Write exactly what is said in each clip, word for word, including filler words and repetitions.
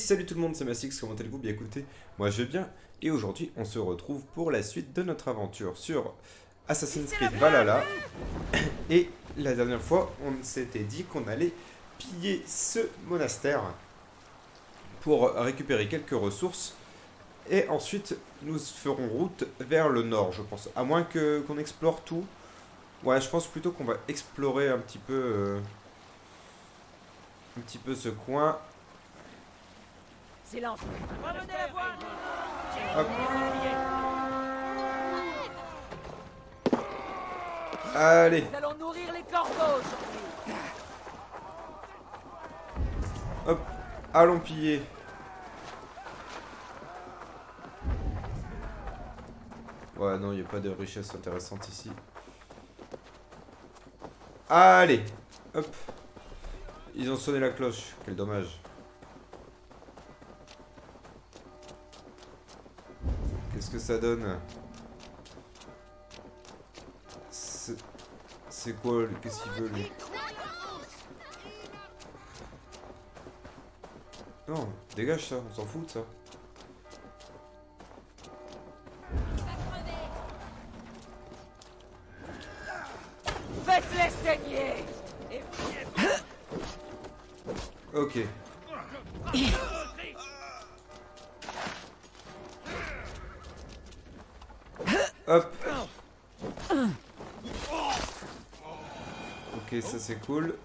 salut tout le monde, c'est Massix, comment allez-vous? Bien écoutez, moi je vais bien, et aujourd'hui on se retrouve pour la suite de notre aventure sur Assassin's Creed Valhalla. Et la dernière fois, on s'était dit qu'on allait piller ce monastère pour récupérer quelques ressources, et ensuite nous ferons route vers le nord, je pense. À moins que qu'on explore tout. Ouais, je pense plutôt qu'on va explorer un petit peu, euh, un petit peu ce coin. Silence. Hop. Allez. Nous allons nourrir les corbeaux aujourd'hui. Hop. Allons piller. Ouais, non, il n'y a pas de richesse intéressante ici. Allez. Hop. Ils ont sonné la cloche. Quel dommage. Qu'est-ce que ça donne? C'est quoi? Qu'est-ce qu'il veut lui? Non, dégage ça, on s'en fout de ça. Faites-les saigner. Et... Ok. Hop. Ok, ça c'est cool.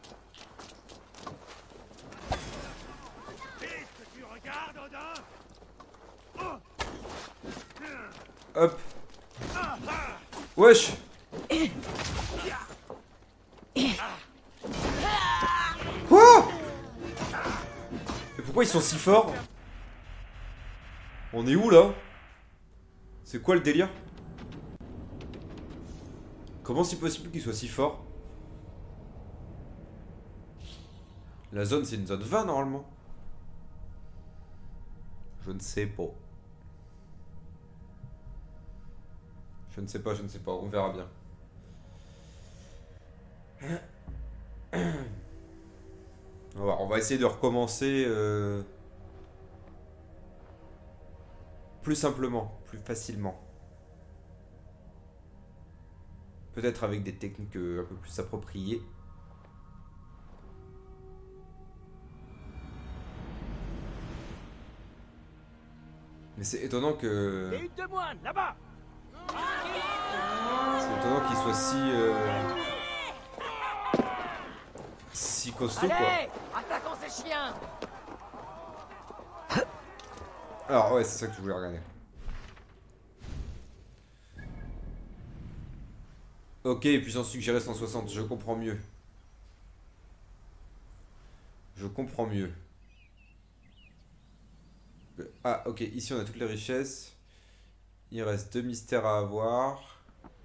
Hop. Wesh. Quoi? Mais pourquoi ils sont si forts? On est où là? C'est quoi le délire? Comment c'est possible qu'ils soient si forts? La zone c'est une zone vingt normalement. Je ne sais pas. Je ne sais pas, je ne sais pas, on verra bien. On va, on va essayer de recommencer euh, plus simplement, plus facilement. Peut-être avec des techniques euh, un peu plus appropriées. Mais c'est étonnant que... Des huttes de moine, là-bas. C'est étonnant qu'il soit si... Euh... si costaud, quoi. Allez, attaquons ces chiens. Alors, ouais, c'est ça que je voulais regarder. Ok, puissance suggérée cent soixante, je comprends mieux. Je comprends mieux. Ah, ok, ici on a toutes les richesses. Il reste deux mystères à avoir.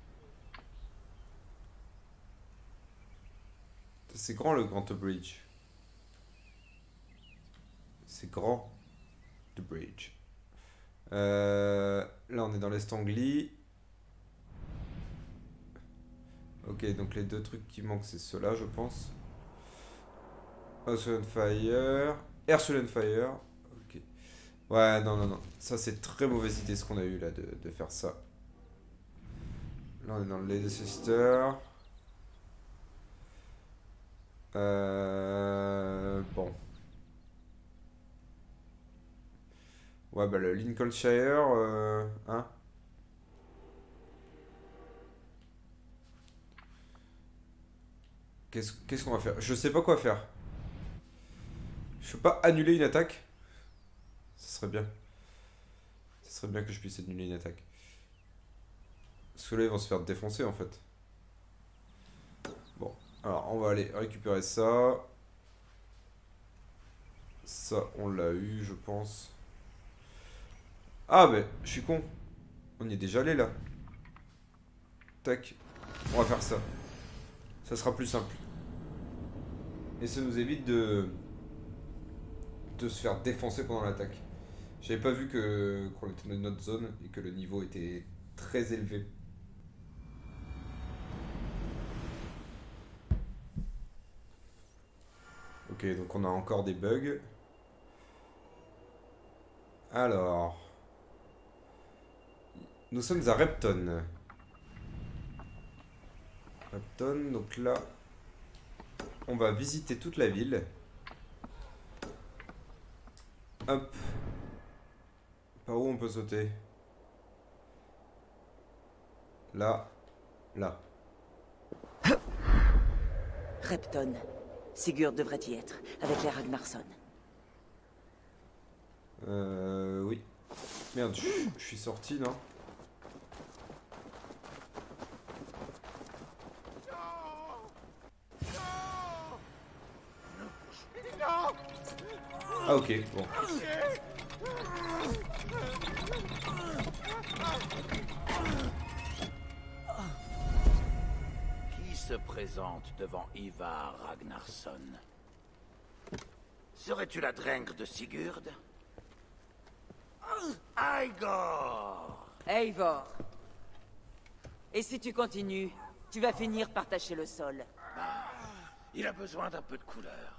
C'est grand le Grand Bridge. C'est grand. The Bridge. Euh, là on est dans l'Estanglie. Ok, donc les deux trucs qui manquent c'est ceux-là je pense. Ocean Fire. Air Fire. Ok. Ouais, non, non, non. Ça c'est très mauvaise idée ce qu'on a eu là de, de faire ça. Là on est dans le Leicester. Euh, bon. Ouais, bah le Lincolnshire, euh, hein. Qu'est-ce qu'est-ce qu'on va faire? Je sais pas quoi faire. Je peux pas annuler une attaque? Ce serait bien. Ce serait bien que je puisse annuler une attaque. Parce que là, ils vont se faire défoncer, en fait. Bon. Alors, on va aller récupérer ça. Ça, on l'a eu, je pense. Ah, mais je suis con. On y est déjà allé, là. Tac. On va faire ça. Ça sera plus simple. Et ça nous évite de... de se faire défoncer pendant l'attaque. J'avais pas vu que qu'on était dans une autre zone et que le niveau était très élevé. Ok, donc on a encore des bugs. Alors... Nous sommes à Repton. Repton, donc là... On va visiter toute la ville. Hop. Par où on peut sauter? Là. Là. Repton. Sigurd devrait y être, avec les Ragnarsson. Euh... Oui. Merde, je, je suis sorti, non? Ah ok, bon. Qui se présente devant Ivar Ragnarsson? Serais-tu la drengre de Sigurd? Aigor! Eivor. Et si tu continues, tu vas finir par tacher le sol. Il a besoin d'un peu de couleur.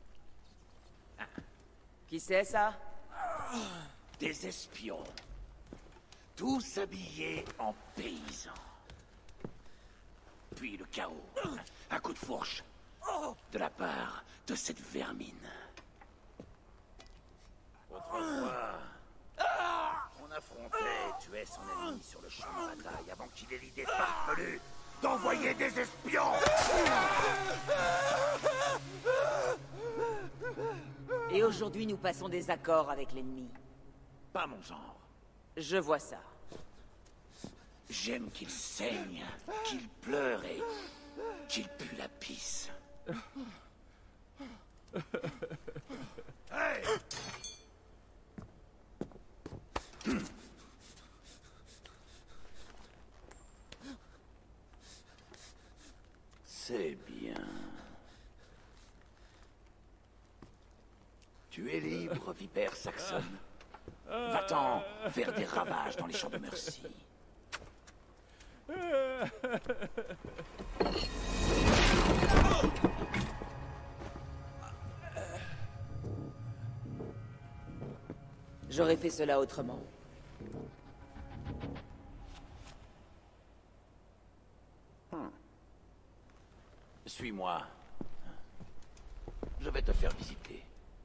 Qui c'est ça? Des espions. Tous habillés en paysans. Puis le chaos. Un coup de fourche. De la part de cette vermine. Autrefois, on affrontait et tuait son ennemi sur le champ de bataille avant qu'il ait l'idée farfelue d'envoyer des espions. Et aujourd'hui, nous passons des accords avec l'ennemi. Pas mon genre. Je vois ça. J'aime qu'il saigne, qu'il pleure et qu'il pue la pisse. Hey! C'est bien. Tu es libre, vipère saxonne. Va-t'en faire des ravages dans les champs de Mercy. J'aurais fait cela autrement. Suis-moi. Je vais te faire visiter.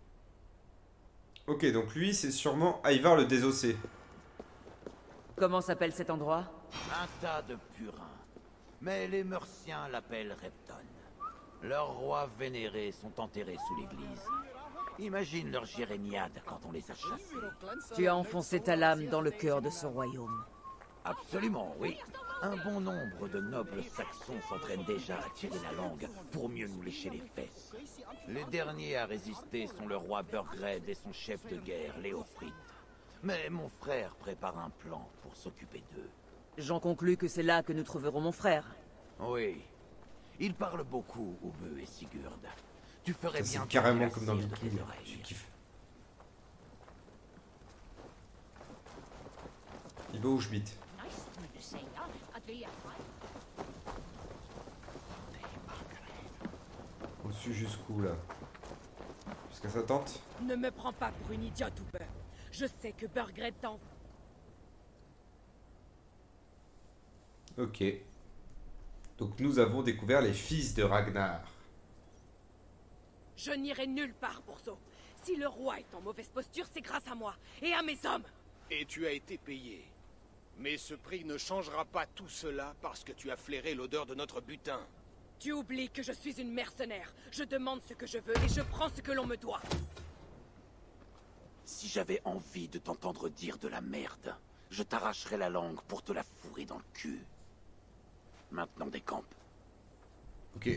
Ok, donc lui, c'est sûrement Ivar le Désossé. Comment s'appelle cet endroit? Un tas de purins. Mais les Merciens l'appellent Repton. Leurs rois vénérés sont enterrés sous l'église. Imagine leur jérémiade quand on les a chassés. Tu as enfoncé ta lame dans le cœur de ce royaume. Absolument, oui. Un bon nombre de nobles saxons s'entraînent déjà à tirer la langue pour mieux nous lécher les fesses. Les derniers à résister sont le roi Burgred et son chef de guerre, Léofrith. Mais mon frère prépare un plan pour s'occuper d'eux. J'en conclus que c'est là que nous trouverons mon frère. Oui. Ils parlent beaucoup, Ube et Sigurd. Tu ferais bien... C'est carrément de comme dans les Viking. oreilles. Je kiffe. Il va où je bite? Au-dessus jusqu'où là? Jusqu'à sa tante? Ne me prends pas pour une idiote, Uber. Je sais que Burgred t'en... Ok. Donc nous avons découvert les fils de Ragnar. Je n'irai nulle part, Bourseau. Si le roi est en mauvaise posture, c'est grâce à moi et à mes hommes. Et tu as été payé. Mais ce prix ne changera pas tout cela parce que tu as flairé l'odeur de notre butin. Tu oublies que je suis une mercenaire. Je demande ce que je veux et je prends ce que l'on me doit. Si j'avais envie de t'entendre dire de la merde, je t'arracherais la langue pour te la fourrer dans le cul. Maintenant décampe. Ok.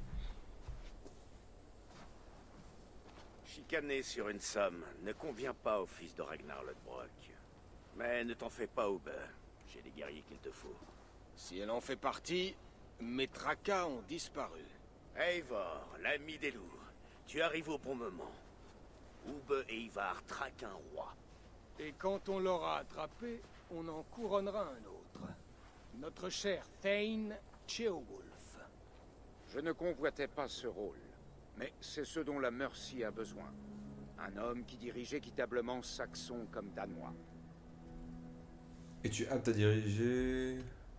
Chicaner sur une somme ne convient pas au fils de Ragnar Lodbrok. Mais ne t'en fais pas, Ube. J'ai les guerriers qu'il te faut. Si elle en fait partie, mes tracas ont disparu. Eivor, l'ami des loups, tu arrives au bon moment. Ube et Ivar traquent un roi. Et quand on l'aura attrapé, on en couronnera un autre. Notre cher Thane Ceolwulf. Je ne convoitais pas ce rôle, mais c'est ce dont la Mercy a besoin. Un homme qui dirige équitablement Saxons comme Danois. Et tu es apte à diriger...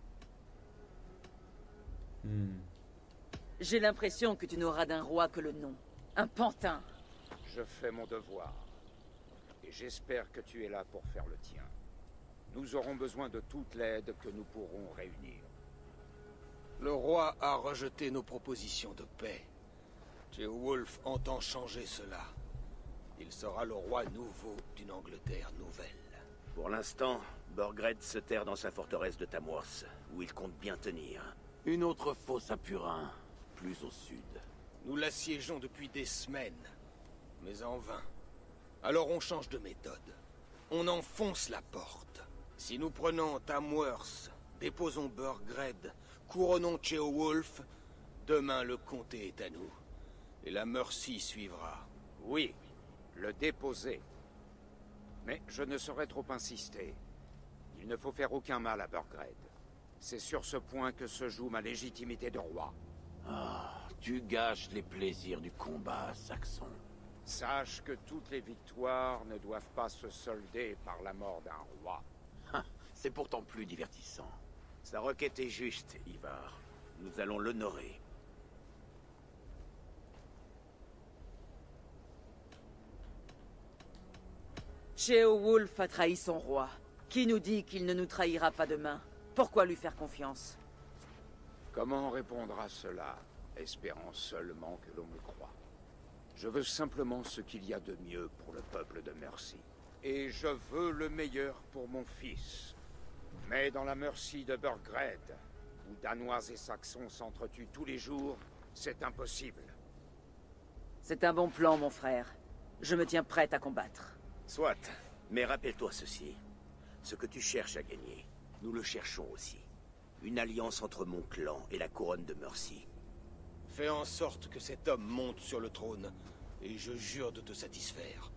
Hmm. J'ai l'impression que tu n'auras d'un roi que le nom. Un pantin. Je fais mon devoir. Et j'espère que tu es là pour faire le tien. Nous aurons besoin de toute l'aide que nous pourrons réunir. Le roi a rejeté nos propositions de paix. Ceolwulf entend changer cela. Il sera le roi nouveau d'une Angleterre nouvelle. Pour l'instant, Burgred se terre dans sa forteresse de Tamworth, où il compte bien tenir. Une autre fosse à Purin, plus au sud. Nous l'assiégeons depuis des semaines, mais en vain. Alors on change de méthode. On enfonce la porte. Si nous prenons Tamworth, déposons Burgred, couronnons Ceolwulf, demain le comté est à nous. Et la Mercy suivra. Oui, le déposer. Mais je ne saurais trop insister. Il ne faut faire aucun mal à Burgred. C'est sur ce point que se joue ma légitimité de roi. Ah, tu gâches les plaisirs du combat, Saxon. Sache que toutes les victoires ne doivent pas se solder par la mort d'un roi. C'est pourtant plus divertissant. Sa requête est juste, Ivar. Nous allons l'honorer. Ceolwulf a trahi son roi. Qui nous dit qu'il ne nous trahira pas demain? Pourquoi lui faire confiance? Comment répondre à cela, espérant seulement que l'on me croie? Je veux simplement ce qu'il y a de mieux pour le peuple de Mercy. Et je veux le meilleur pour mon fils. Mais dans la Mercy de Burgred, où Danois et Saxons s'entretuent tous les jours, c'est impossible. C'est un bon plan, mon frère. Je me tiens prête à combattre. Soit, mais rappelle-toi ceci. Ce que tu cherches à gagner, nous le cherchons aussi. Une alliance entre mon clan et la couronne de Mercy. Fais en sorte que cet homme monte sur le trône, et je jure de te satisfaire.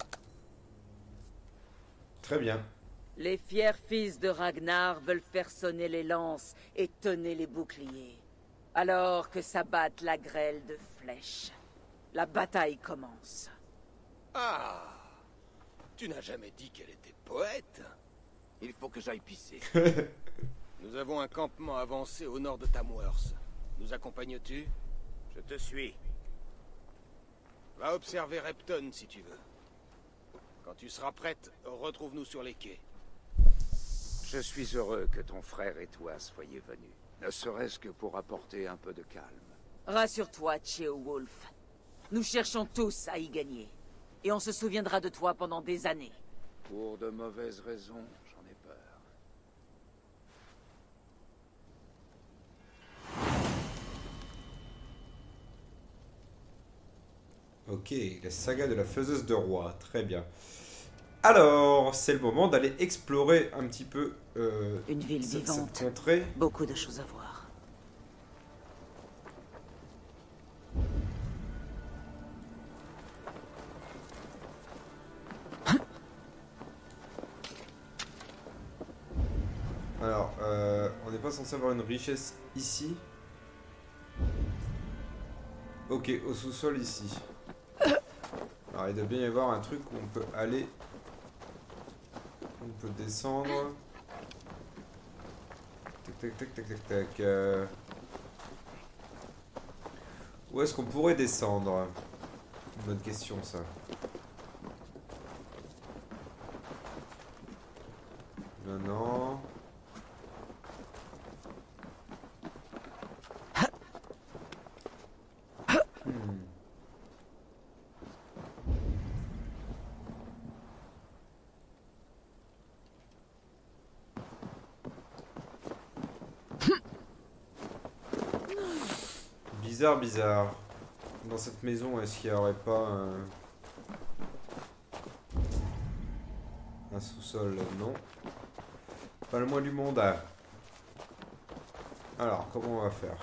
Très bien. Les fiers fils de Ragnar veulent faire sonner les lances et tonner les boucliers. Alors que s'abatte la grêle de flèches. La bataille commence. Ah! Tu n'as jamais dit qu'elle était poète? Il faut que j'aille pisser. Nous avons un campement avancé au nord de Tamworth. Nous accompagnes-tu? Je te suis. Va observer Repton si tu veux. Quand tu seras prête, retrouve-nous sur les quais. Je suis heureux que ton frère et toi soyez venus. Ne serait-ce que pour apporter un peu de calme. Rassure-toi, Ceolwulf. Nous cherchons tous à y gagner. Et on se souviendra de toi pendant des années. Pour de mauvaises raisons, j'en ai peur. Ok, la saga de la faiseuse de roi, très bien. Alors, c'est le moment d'aller explorer un petit peu euh, Une ville cette, vivante. cette contrée. Beaucoup de choses à voir. Alors, euh, on n'est pas censé avoir une richesse ici. Ok, au sous-sol ici. Alors, il doit bien y avoir un truc où on peut aller. On peut descendre. Tac, tac, tac, tac, tac, tac. Euh... Où est-ce qu'on pourrait descendre? Une bonne question, ça. Non, non. Hmm. Bizarre, bizarre. Dans cette maison, est-ce qu'il n'y aurait pas un, un sous-sol? Non. Pas le moins du monde. Alors, comment on va faire?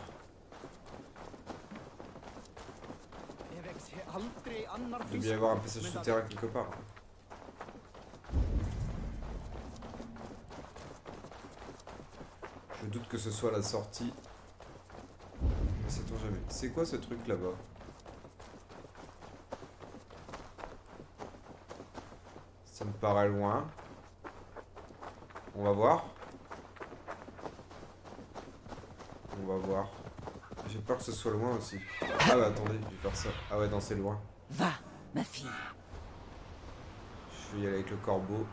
Il doit bien y avoir un passage souterrain quelque part. Je doute que ce soit la sortie. Mais sait-on jamais. C'est quoi ce truc là-bas? paraît loin. On va voir. On va voir. J'ai peur que ce soit loin aussi. Ah bah attendez, je vais faire ça. Ah ouais, non, c'est loin. Va, ma fille. Je vais y aller avec le corbeau.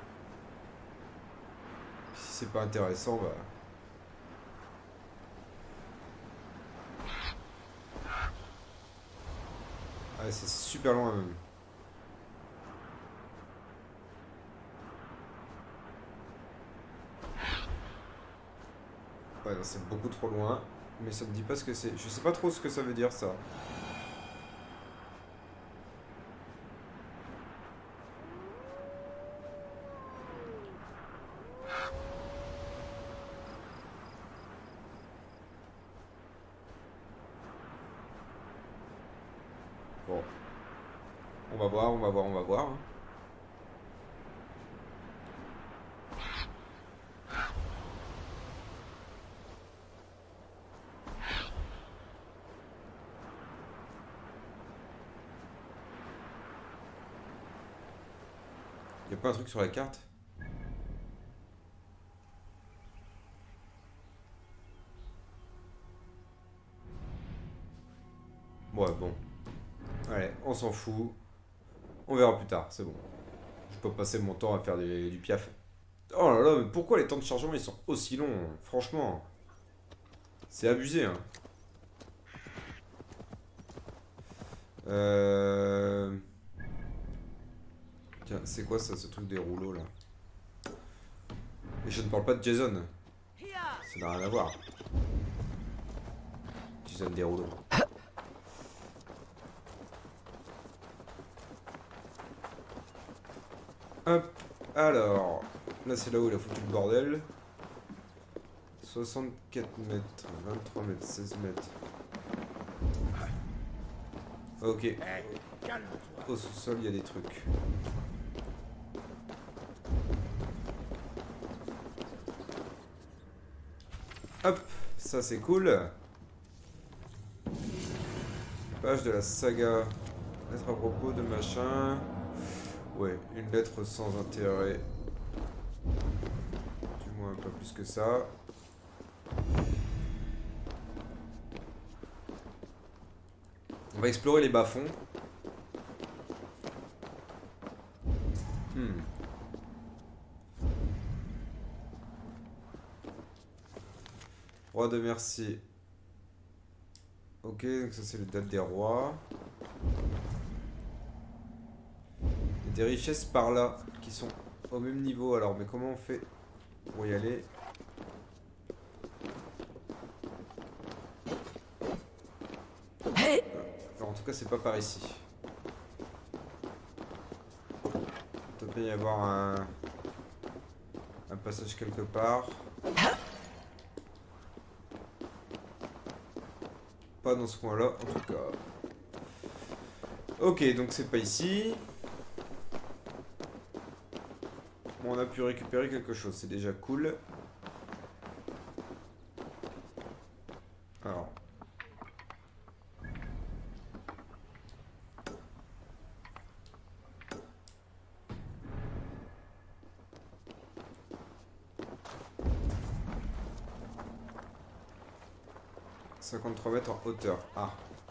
Si c'est pas intéressant, bah... Ah, c'est super loin même. Ouais, non, c'est beaucoup trop loin. Mais ça me dit pas ce que c'est. Je sais pas trop ce que ça veut dire, ça. Bon. On va voir, on va voir, on va voir. Y'a pas un truc sur la carte? Ouais, bon. Allez, on s'en fout. On verra plus tard, c'est bon. Je peux passer mon temps à faire du, du piaf. Oh là là, mais pourquoi les temps de chargement ils sont aussi longs? Franchement. C'est abusé, hein. Euh... Tiens, c'est quoi ça, ce truc des rouleaux là? Et je ne parle pas de Jason. Ça n'a rien à voir. Jason des rouleaux. Hop, alors, là c'est là où il a foutu le bordel. soixante-quatre mètres, vingt-trois mètres, seize mètres. Ok. Au sous-sol, il y a des trucs. Hop, ça c'est cool. Page de la saga. Lettre à propos de machin. Ouais, une lettre sans intérêt. Du moins un peu plus que ça. On va explorer les bas-fonds. Hmm. Roi de Merci. Ok, donc ça c'est le date des rois. Il y a des richesses par là qui sont au même niveau. Alors, mais comment on fait pour y aller? Alors, en tout cas, c'est pas par ici. Il doit y avoir un, un passage quelque part. Pas dans ce coin-là, en tout cas. Ok, donc c'est pas ici. Bon, on a pu récupérer quelque chose, c'est déjà cool. Alors. cinquante-trois mètres en hauteur. Ah.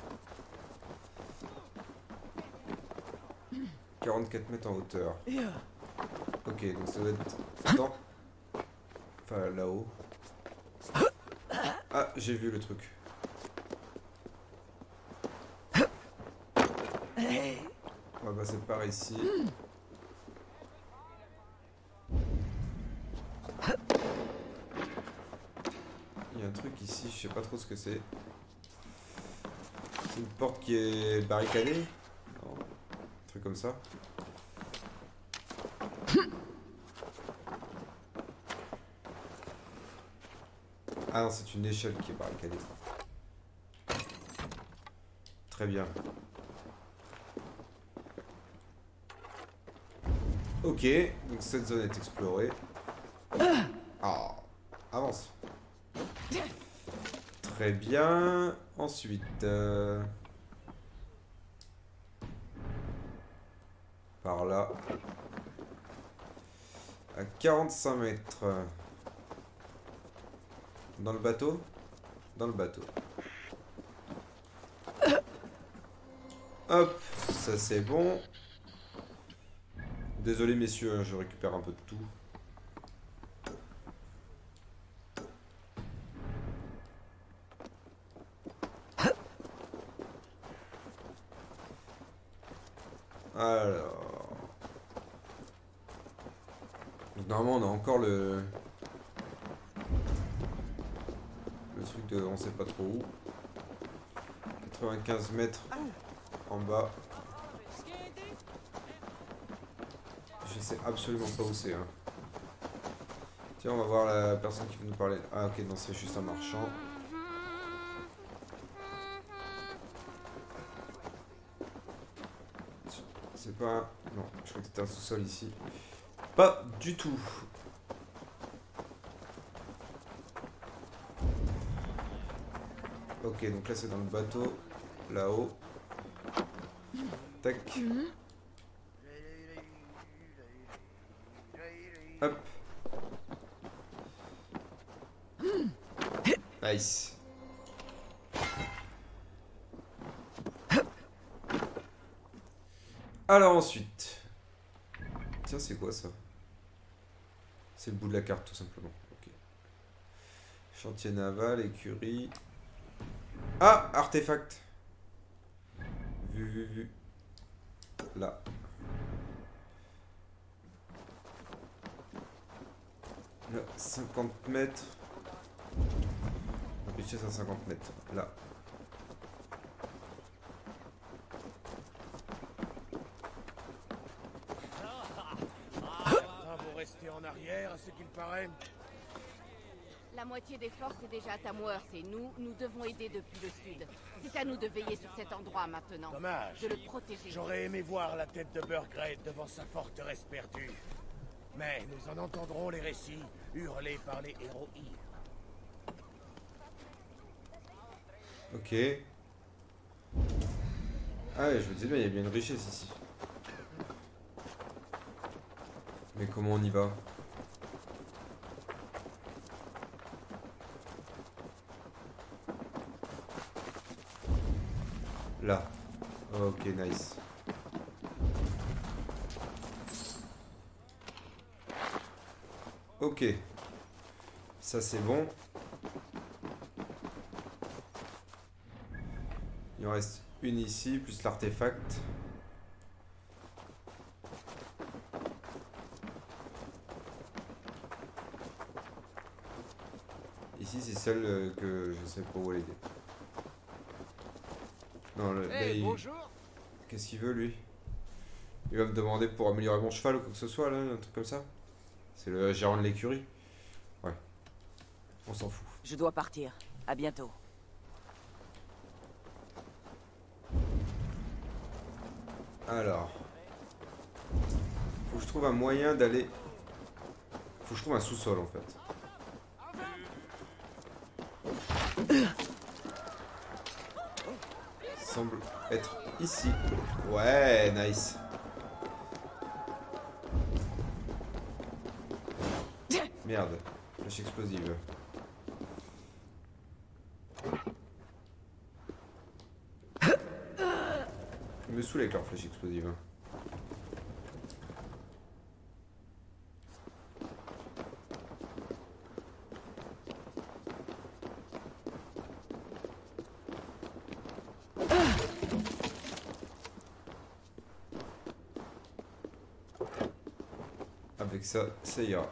quarante-quatre mètres en hauteur. Ok, donc ça doit être... Attends. Enfin, là-haut. Ah, j'ai vu le truc. On va passer par ici. Il y a un truc ici, je sais pas trop ce que c'est. C'est une porte qui est barricadée? Non. Un truc comme ça. Ah non, c'est une échelle qui est barricadée. Très bien. Ok, donc cette zone est explorée. Ah, avance. Très bien. Ensuite... Euh... Par là. À quarante-cinq mètres. Dans le bateau? Dans le bateau. Hop, ça c'est bon. Désolé messieurs, hein, je récupère un peu de tout. Alors... Donc, normalement on a encore le... Le truc de on sait pas trop où. quatre-vingt-quinze mètres en bas. Je sais absolument pas où c'est. Hein. Tiens, on va voir la personne qui veut nous parler. Ah ok, non, c'est juste un marchand. C'est pas... Non, je crois que c'était un sous-sol ici. Pas du tout. Ok, donc là c'est dans le bateau. Là-haut. Tac. Hop. Nice. Alors ensuite. Tiens, c'est quoi ça? C'est le bout de la carte tout simplement. Ok. Chantier naval, écurie. Ah, artefact. Vu, vu, vu. Là. Là, cinquante mètres. Richesse à cinquante mètres. Là. Vous restez en arrière, à ce qu'il paraît. La moitié des forces est déjà à Tamworth et nous, nous devons aider depuis le sud. C'est à nous de veiller sur cet endroit maintenant. Dommage. De le protéger. J'aurais aimé voir la tête de Burgrade devant sa forteresse perdue. Mais nous en entendrons les récits, hurlés par les héros Ire. Ok. Ah ouais, je vous disais bien, il y a bien une richesse ici. Mais comment on y va? Là. Ok, nice. Ok. Ça c'est bon. Il en reste une ici, plus l'artefact. Ici c'est celle euh, que je sais pas où elle est. Non, le, Hey, il... bonjour. Qu'est-ce qu'il veut lui? Il va me demander pour améliorer mon cheval ou quoi que ce soit là, un truc comme ça. C'est le gérant de l'écurie. Ouais. On s'en fout. Je dois partir. À bientôt. Alors. Faut que je trouve un moyen d'aller... Faut que je trouve un sous-sol en fait. Semble être ici. Ouais, nice. Merde, flèche explosive. Ils me saoulent avec leur flèche explosive. Avec ça, ça ira.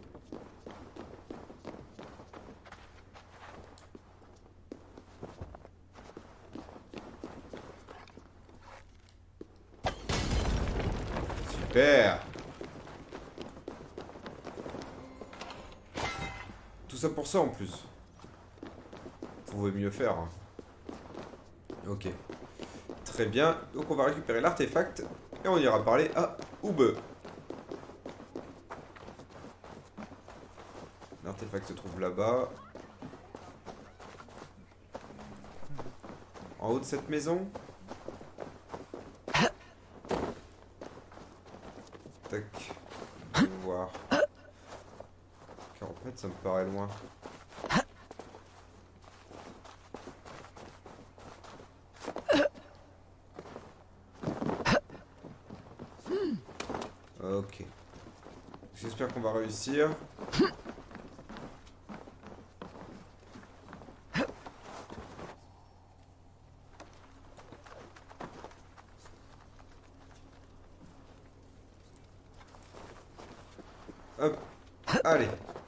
Super. Tout ça pour ça en plus. Vous pouvez mieux faire. Hein. Ok. Très bien. Donc on va récupérer l'artefact et on ira parler à Ube. L'artefact se trouve là-bas. En haut de cette maison. Tac. On va voir. En fait, ça me paraît loin. Ok. J'espère qu'on va réussir. Hop. Allez.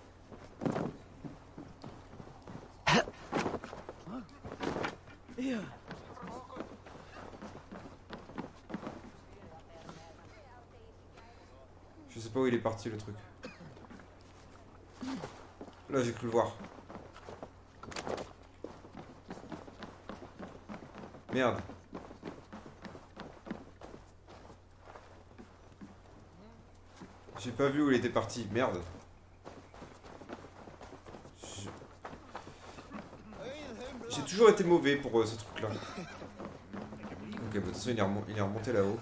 Je sais pas où il est parti le truc. Là j'ai cru le voir. Merde. J'ai pas vu où il était parti, merde. Je... J'ai toujours été mauvais pour euh, ce truc là. Ok, bon, de toute façon il est, remon il est remonté là-haut.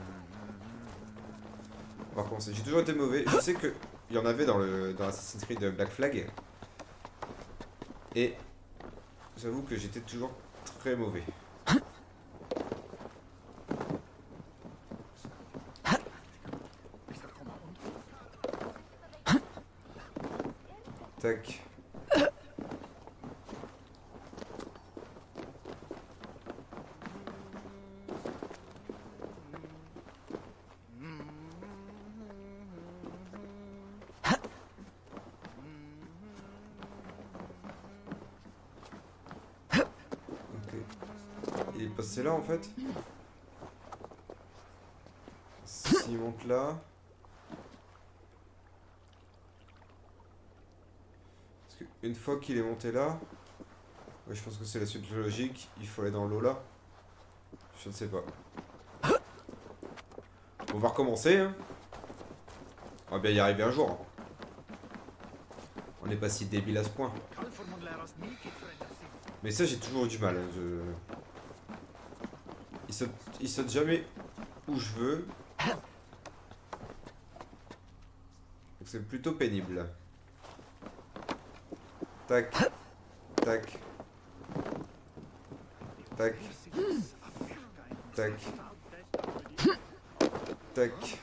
On va recommencer. J'ai toujours été mauvais. Je sais que il y en avait dans le dans Assassin's Creed Black Flag. Et j'avoue que j'étais toujours très mauvais. Tac. Il est passé là en fait. S'il monte là. Parce qu'une fois qu'il est monté là. Ouais, je pense que c'est la suite logique. Il faut aller dans l'eau là. Je ne sais pas. On va recommencer. Hein. On va bien y arriver un jour. On n'est pas si débile à ce point. Mais ça j'ai toujours eu du mal. Hein. Je... Il saute, il saute jamais où je veux. Donc c'est plutôt pénible. Tac. Tac. Tac. Tac. Tac.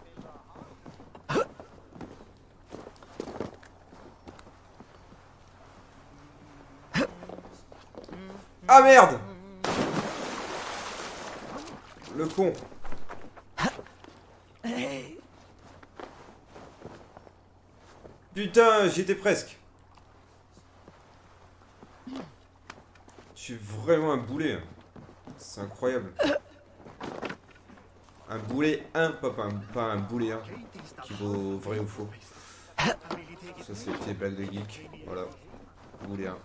Ah merde! Le con. Putain, j'y étais presque. Je suis vraiment un boulet. C'est incroyable. Un boulet un, pas, pas, un, pas un boulet un. Qui vaut vrai ou faux. Ça c'est une petite blague de geek. Voilà. Boulet un.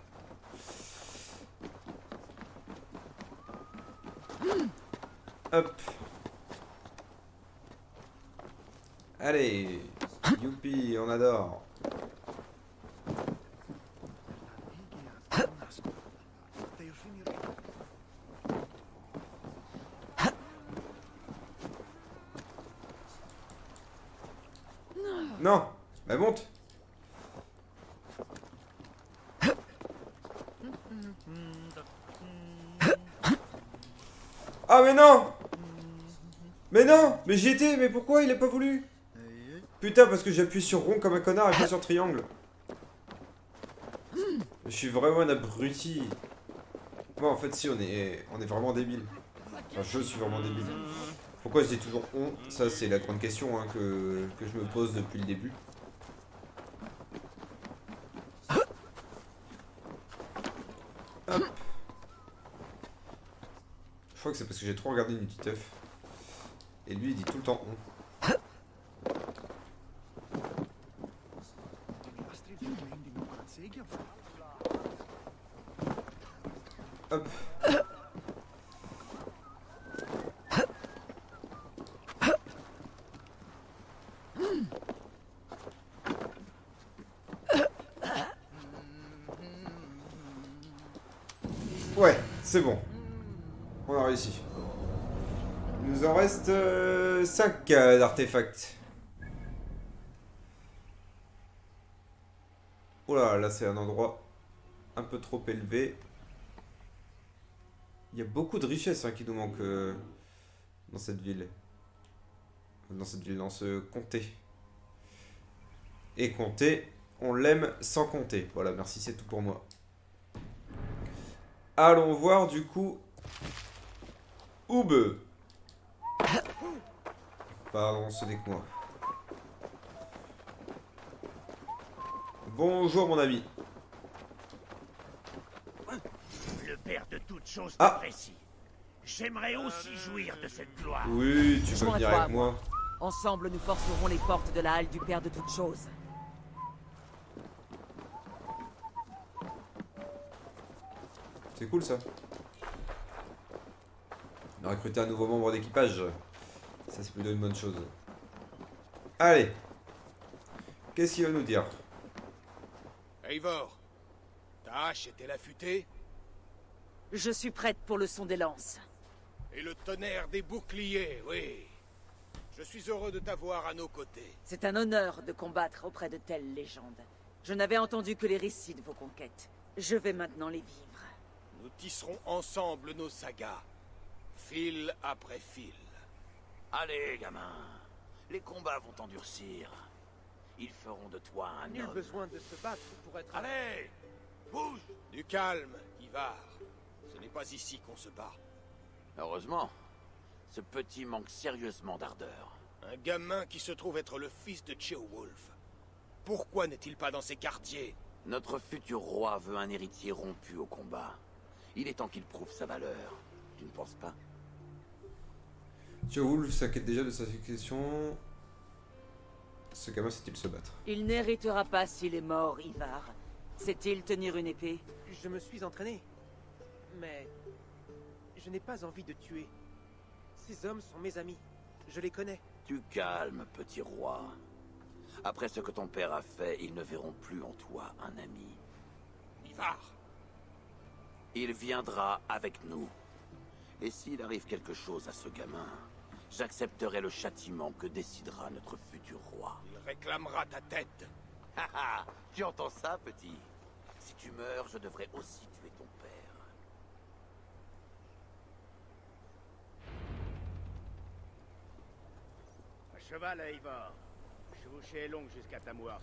Hop. Allez. Youpi, on adore. Non, bah monte. Ah mais non. Mais non, mais j'y étais, mais pourquoi il a pas voulu? Putain, parce que j'appuie sur rond comme un connard et pas sur triangle. Je suis vraiment un abruti. Moi en fait si on est on est vraiment débile. Enfin je suis vraiment débile. Pourquoi je dis toujours on? Ça c'est la grande question hein, que, que je me pose depuis le début. Hop. Je crois que c'est parce que j'ai trop regardé une petite œuf. Et lui il dit tout le temps on. Hop. Ouais, c'est bon. On a réussi. Il nous en reste euh, cinq euh, d'artefacts. Oh là, là c'est un endroit un peu trop élevé. Il y a beaucoup de richesses hein, qui nous manquent euh, dans cette ville. Dans cette ville, dans ce comté. Et comté, on l'aime sans compter. Voilà, merci, c'est tout pour moi. Allons voir du coup... Oube. Pardon, ce n'est que moi. Bonjour mon ami. Le père de toutes choses Ah. t'apprécie. J'aimerais aussi jouir de cette gloire. Oui, tu peux Joins-toi venir à avec moi. Ensemble, nous forcerons les portes de la halle du Père de toutes choses. C'est cool ça. On a recruté un nouveau membre d'équipage. Ça c'est plutôt une bonne chose. Allez. Qu'est-ce qu'il va nous dire? Eivor, ta hache était affûtée Je suis prête pour le son des lances. et le tonnerre des boucliers, oui. Je suis heureux de t'avoir à nos côtés. C'est un honneur de combattre auprès de telles légendes. Je n'avais entendu que les récits de vos conquêtes. Je vais maintenant les vivre. Nous tisserons ensemble nos sagas, fil après fil. Allez, gamin. Les combats vont endurcir. Ils feront de toi un Nul homme. besoin de se battre pour être... Allez, bouge. Du calme, Ivar. Ce n'est pas ici qu'on se bat. Heureusement, ce petit manque sérieusement d'ardeur. Un gamin qui se trouve être le fils de Ceolwulf. Pourquoi n'est-il pas dans ces quartiers? Notre futur roi veut un héritier rompu au combat. Il est temps qu'il prouve sa valeur. Tu ne penses pas? Ceolwulf s'inquiète déjà de sa succession. Ce gamin sait-il se battre? Il n'héritera pas s'il est mort, Ivar. Sait-il tenir une épée? Je me suis entraîné. Mais... je n'ai pas envie de tuer. Ces hommes sont mes amis. Je les connais. Tu calmes, petit roi. Après ce que ton père a fait, ils ne verront plus en toi un ami. Ivar, Il viendra avec nous. Et s'il arrive quelque chose à ce gamin, j'accepterai le châtiment que décidera notre futur roi. il réclamera ta tête. Haha, tu entends ça, petit? Si tu meurs, je devrais aussi tuer ton père. À cheval, Eivor. La chevauchée est longue jusqu'à Tamworth.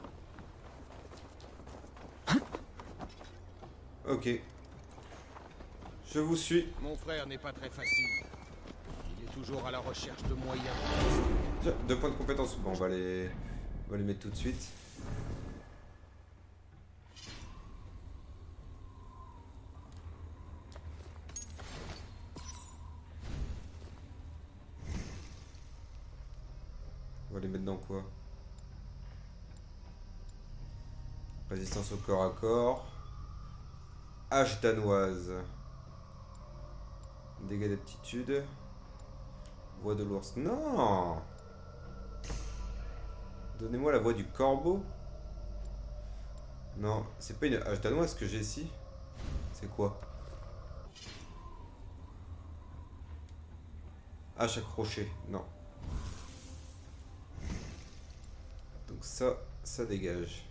Ok. Je vous suis. Mon frère n'est pas très facile. Il est toujours à la recherche de moyens. Tiens, deux points de compétence. Bon, on va les, on va les mettre tout de suite. On va les mettre dans quoi? Résistance au corps à corps. Hache danoise. Dégâts d'aptitude. Voix de l'ours. Non! Donnez-moi la voix du corbeau. Non, c'est pas une hache danoise que j'ai ici. C'est quoi? Hache accrochée. Non. Donc ça, ça dégage.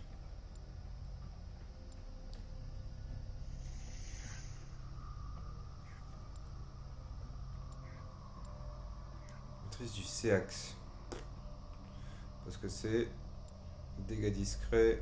Maîtrise du C-axe. Parce que c'est dégâts discrets.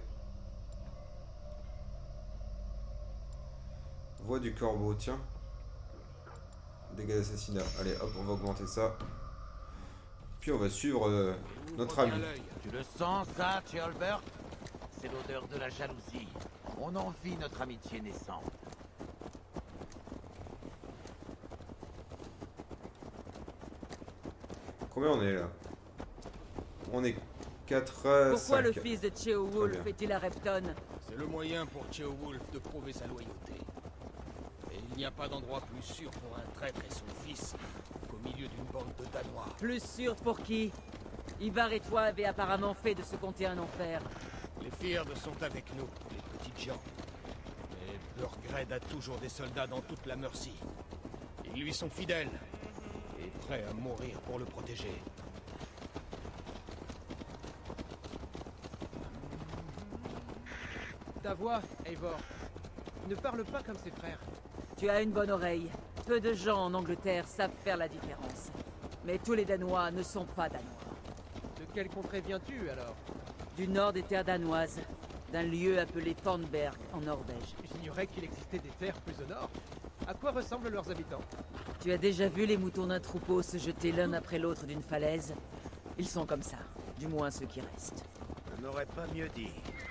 Voix du corbeau, tiens. Dégâts d'assassinat. Allez, hop, on va augmenter ça. Puis on va suivre euh, notre ami. Tu le sens, ça, Ceolbert? C'est l'odeur de la jalousie. On envie notre amitié naissante. Combien on est là? On est quatre à Pourquoi cinq. le fils de Très Ceolwulf bien. est-il à Repton? C'est le moyen pour Ceolwulf de prouver sa loyauté. Et il n'y a pas d'endroit plus sûr pour un traître et son fils qu'au milieu d'une bande de Danois. Plus sûr pour qui? Ivar et toi avez apparemment fait de ce comté un enfer. Les Fyrdes sont avec nous, les petites gens. Mais Burgred a toujours des soldats dans toute la Mercie. Ils lui sont fidèles et prêts à mourir pour le protéger. ta voix, Eivor. Ne parle pas comme ses frères. Tu as une bonne oreille. Peu de gens en Angleterre savent faire la différence. Mais tous les Danois ne sont pas Danois. De quelle contrée viens-tu, alors? Du nord des terres danoises, d'un lieu appelé Thornberg, en Norvège. J'ignorais qu'il existait des terres plus au nord. À quoi ressemblent leurs habitants? Tu as déjà vu les moutons d'un troupeau se jeter l'un après l'autre d'une falaise? Ils sont comme ça, du moins ceux qui restent. Je n'aurais pas mieux dit.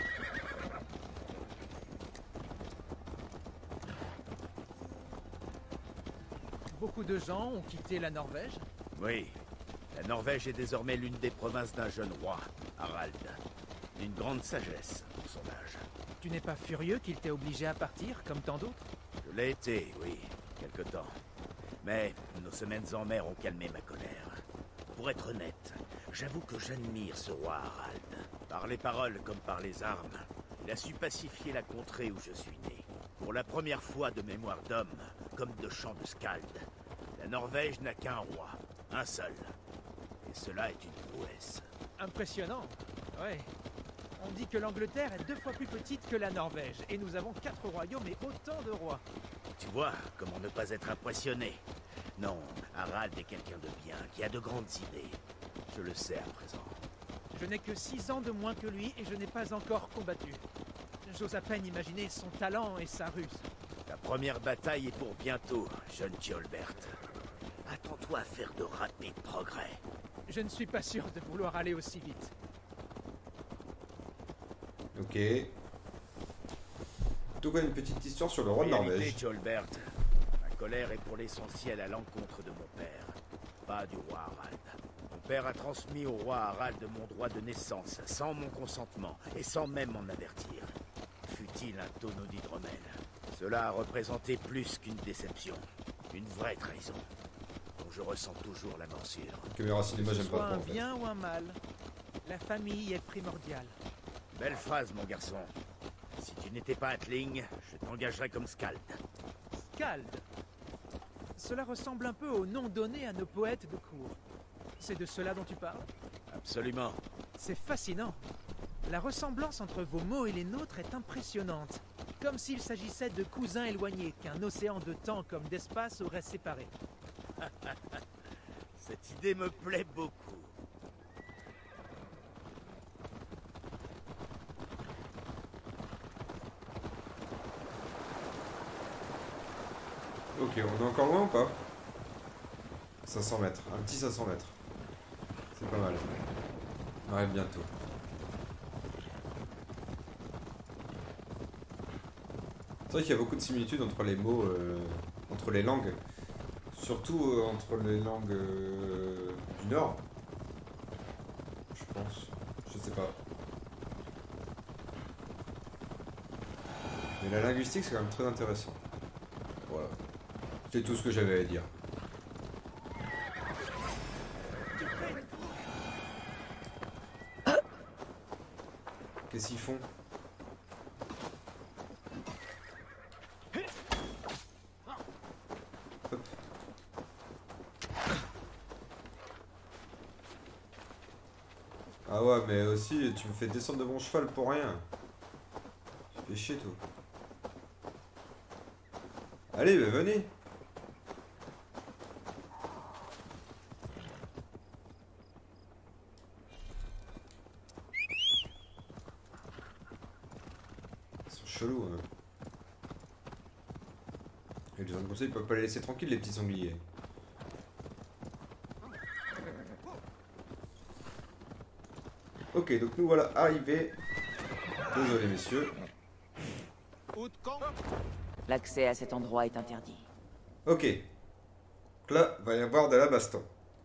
Beaucoup de gens ont quitté la Norvège? Oui. La Norvège est désormais l'une des provinces d'un jeune roi, Harald. D'une grande sagesse, pour son âge. Tu n'es pas furieux qu'il t'ait obligé à partir, comme tant d'autres? Je l'ai été, oui, quelque temps. Mais nos semaines en mer ont calmé ma colère. Pour être honnête, j'avoue que j'admire ce roi Harald. Par les paroles comme par les armes, il a su pacifier la contrée où je suis né. Pour la première fois de mémoire d'homme, comme de chant de Skald, la Norvège n'a qu'un roi, un seul. Et cela est une prouesse. Impressionnant, ouais. On dit que l'Angleterre est deux fois plus petite que la Norvège, et nous avons quatre royaumes et autant de rois. Tu vois, comment ne pas être impressionné? Non, Harald est quelqu'un de bien, qui a de grandes idées. Je le sais à présent. Je n'ai que six ans de moins que lui, et je n'ai pas encore combattu. J'ose à peine imaginer son talent et sa ruse. Ta première bataille est pour bientôt, jeune Thiolbert. Attends-toi à faire de rapides progrès. Je ne suis pas sûr de vouloir aller aussi vite. Ok. Tout comme une petite histoire sur le roi de Norvège. Thiolbert, ma colère est pour l'essentiel à l'encontre de mon père, pas du roi Harald. Mon père a transmis au roi Harald mon droit de naissance, sans mon consentement, et sans même m'en avertir. Fut-il un tonneau d'hydromel. Cela a représenté plus qu'une déception, une vraie trahison, dont je ressens toujours la morsure. Caméra cinéma, j'aime pas Soit trop, un en fait. bien ou un mal, la famille est primordiale. Belle phrase, mon garçon. Si tu n'étais pas Atling, je t'engagerais comme Skald. Skald. Cela ressemble un peu au nom donné à nos poètes de cour. C'est de cela dont tu parles? Absolument. C'est fascinant. La ressemblance entre vos mots et les nôtres est impressionnante. Comme s'il s'agissait de cousins éloignés qu'un océan de temps comme d'espace aurait séparés. Cette idée me plaît beaucoup. Ok, on est encore loin ou pas? cinq cents mètres, un petit cinq cents mètres. C'est pas mal. On arrive bientôt. C'est vrai qu'il y a beaucoup de similitudes entre les mots, euh, entre les langues. Surtout euh, entre les langues euh, du Nord. Je pense. Je sais pas. Mais la linguistique, c'est quand même très intéressant. Voilà. C'est tout ce que j'avais à dire. Qu'est-ce qu'ils font? Hop. Ah ouais, mais aussi, tu me fais descendre de mon cheval pour rien. Tu fais chier, toi. Allez, bah, venez. Ils sont chelous, hein. Et les gens comme ça, ils peuvent pas les laisser tranquilles, les petits sangliers. Ok, donc nous voilà arrivés. Désolé, messieurs. L'accès à cet endroit est interdit. Ok. Donc là, va y avoir de la baston.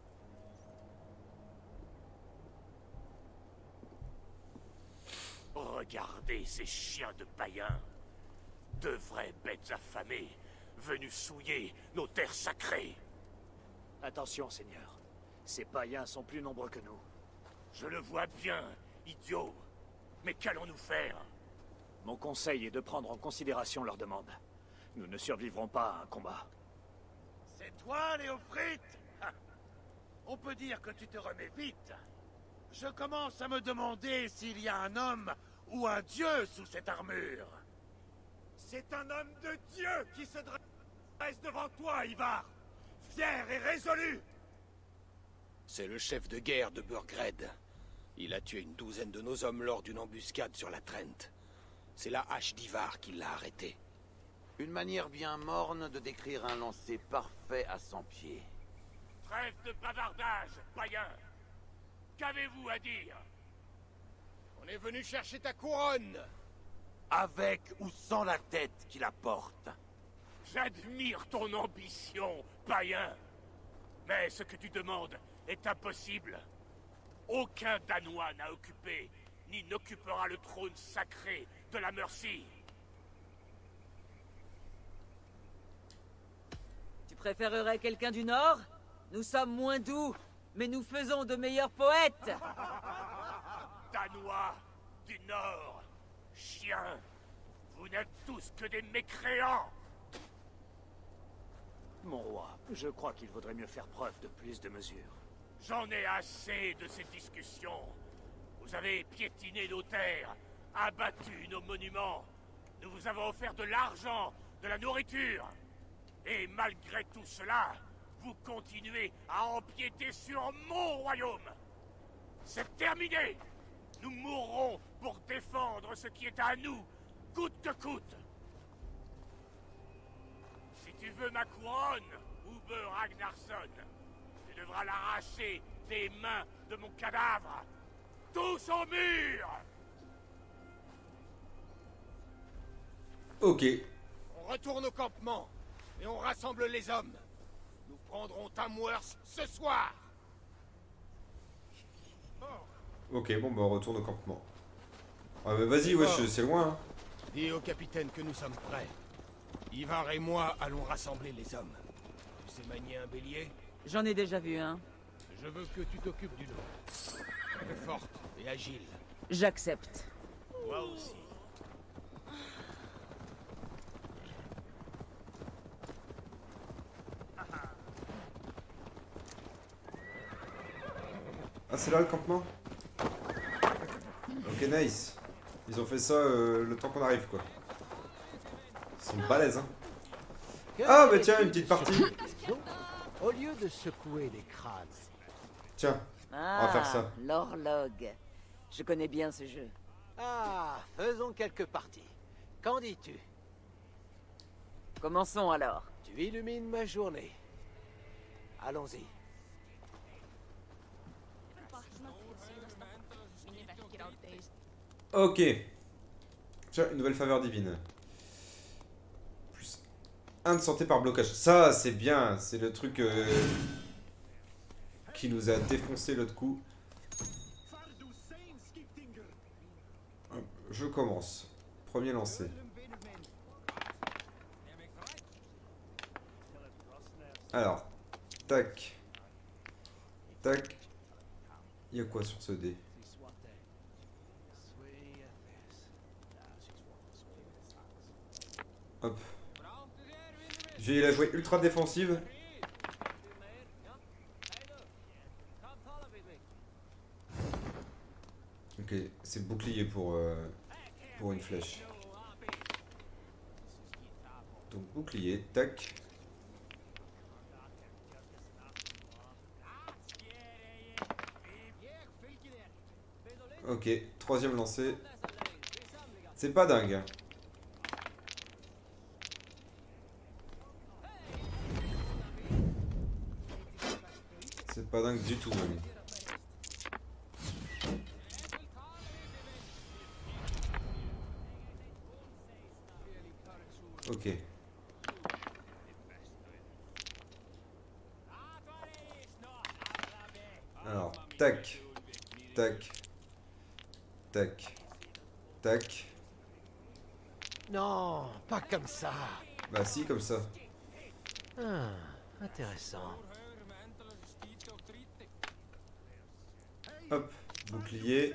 Regardez ces chiens de païens. De vraies bêtes affamées, venus souiller nos terres sacrées. Attention, Seigneur. Ces païens sont plus nombreux que nous. Je le vois bien, idiot. Mais qu'allons-nous faire? Mon conseil est de prendre en considération leurs demandes. Nous ne survivrons pas à un combat. C'est toi, Léofrite? On peut dire que tu te remets vite. Je commence à me demander s'il y a un homme ou un dieu sous cette armure? C'est un homme de Dieu qui se dresse devant toi, Ivar, fier et résolu. C'est le chef de guerre de Burgred. Il a tué une douzaine de nos hommes lors d'une embuscade sur la Trent. C'est la hache d'Ivar qui l'a arrêté. Une manière bien morne de décrire un lancer parfait à cent pieds. Trêve de bavardage, païen. Qu'avez-vous à dire? On est venu chercher ta couronne. Avec ou sans la tête qui la porte. J'admire ton ambition, païen. Mais ce que tu demandes est impossible. Aucun Danois n'a occupé, ni n'occupera le trône sacré de la Mercie. Tu préférerais quelqu'un du Nord? Nous sommes moins doux, mais nous faisons de meilleurs poètes. Danois du Nord, chiens, vous n'êtes tous que des mécréants. Mon roi, je crois qu'il vaudrait mieux faire preuve de plus de mesure. J'en ai assez de ces discussions. Vous avez piétiné nos terres, abattu nos monuments. Nous vous avons offert de l'argent, de la nourriture. Et malgré tout cela, vous continuez à empiéter sur mon royaume. C'est terminé. Nous mourrons pour défendre ce qui est à nous, coûte que coûte. Si tu veux ma couronne, Ubbe Ragnarsson, tu devras l'arracher des mains de mon cadavre. Tous au mur! Ok. On retourne au campement et on rassemble les hommes. Nous prendrons Tamworth ce soir. Ok, bon bah on retourne au campement. Ah bah vas-y, wesh, c'est loin. Hein. Dis au capitaine que nous sommes prêts. Ivar et moi allons rassembler les hommes. Tu sais manier un bélier? J'en ai déjà vu un. Je veux que tu t'occupes du lot. Très forte et agile. J'accepte. Moi aussi. Ah, c'est là le campement? Ok, nice. Ils ont fait ça euh, le temps qu'on arrive, quoi. Ils sont balèzes, hein. Ah, bah tiens, une petite partie. Au lieu de secouer les crânes. Tiens, Ah, on va faire ça. l'horloge. Je connais bien ce jeu. Ah, faisons quelques parties. Qu'en dis-tu? Commençons alors. Tu illumines ma journée. Allons-y. Ok. Tiens, une nouvelle faveur divine. Plus un de santé par blocage. Ça, c'est bien. C'est le truc euh, qui nous a défoncé l'autre coup. Je commence. Premier lancé. Alors. Tac. Tac. Il y a quoi sur ce dé? Hop. Je vais la jouer ultra défensive. Ok, c'est bouclier pour, euh, pour une flèche. Donc bouclier, tac. Ok, troisième lancé. C'est pas dingue. Hein. C'est pas dingue du tout, même. Ok. Alors, tac, tac, tac, tac. Non, pas comme ça. Bah si, comme ça. Ah, intéressant. Hop, bouclier.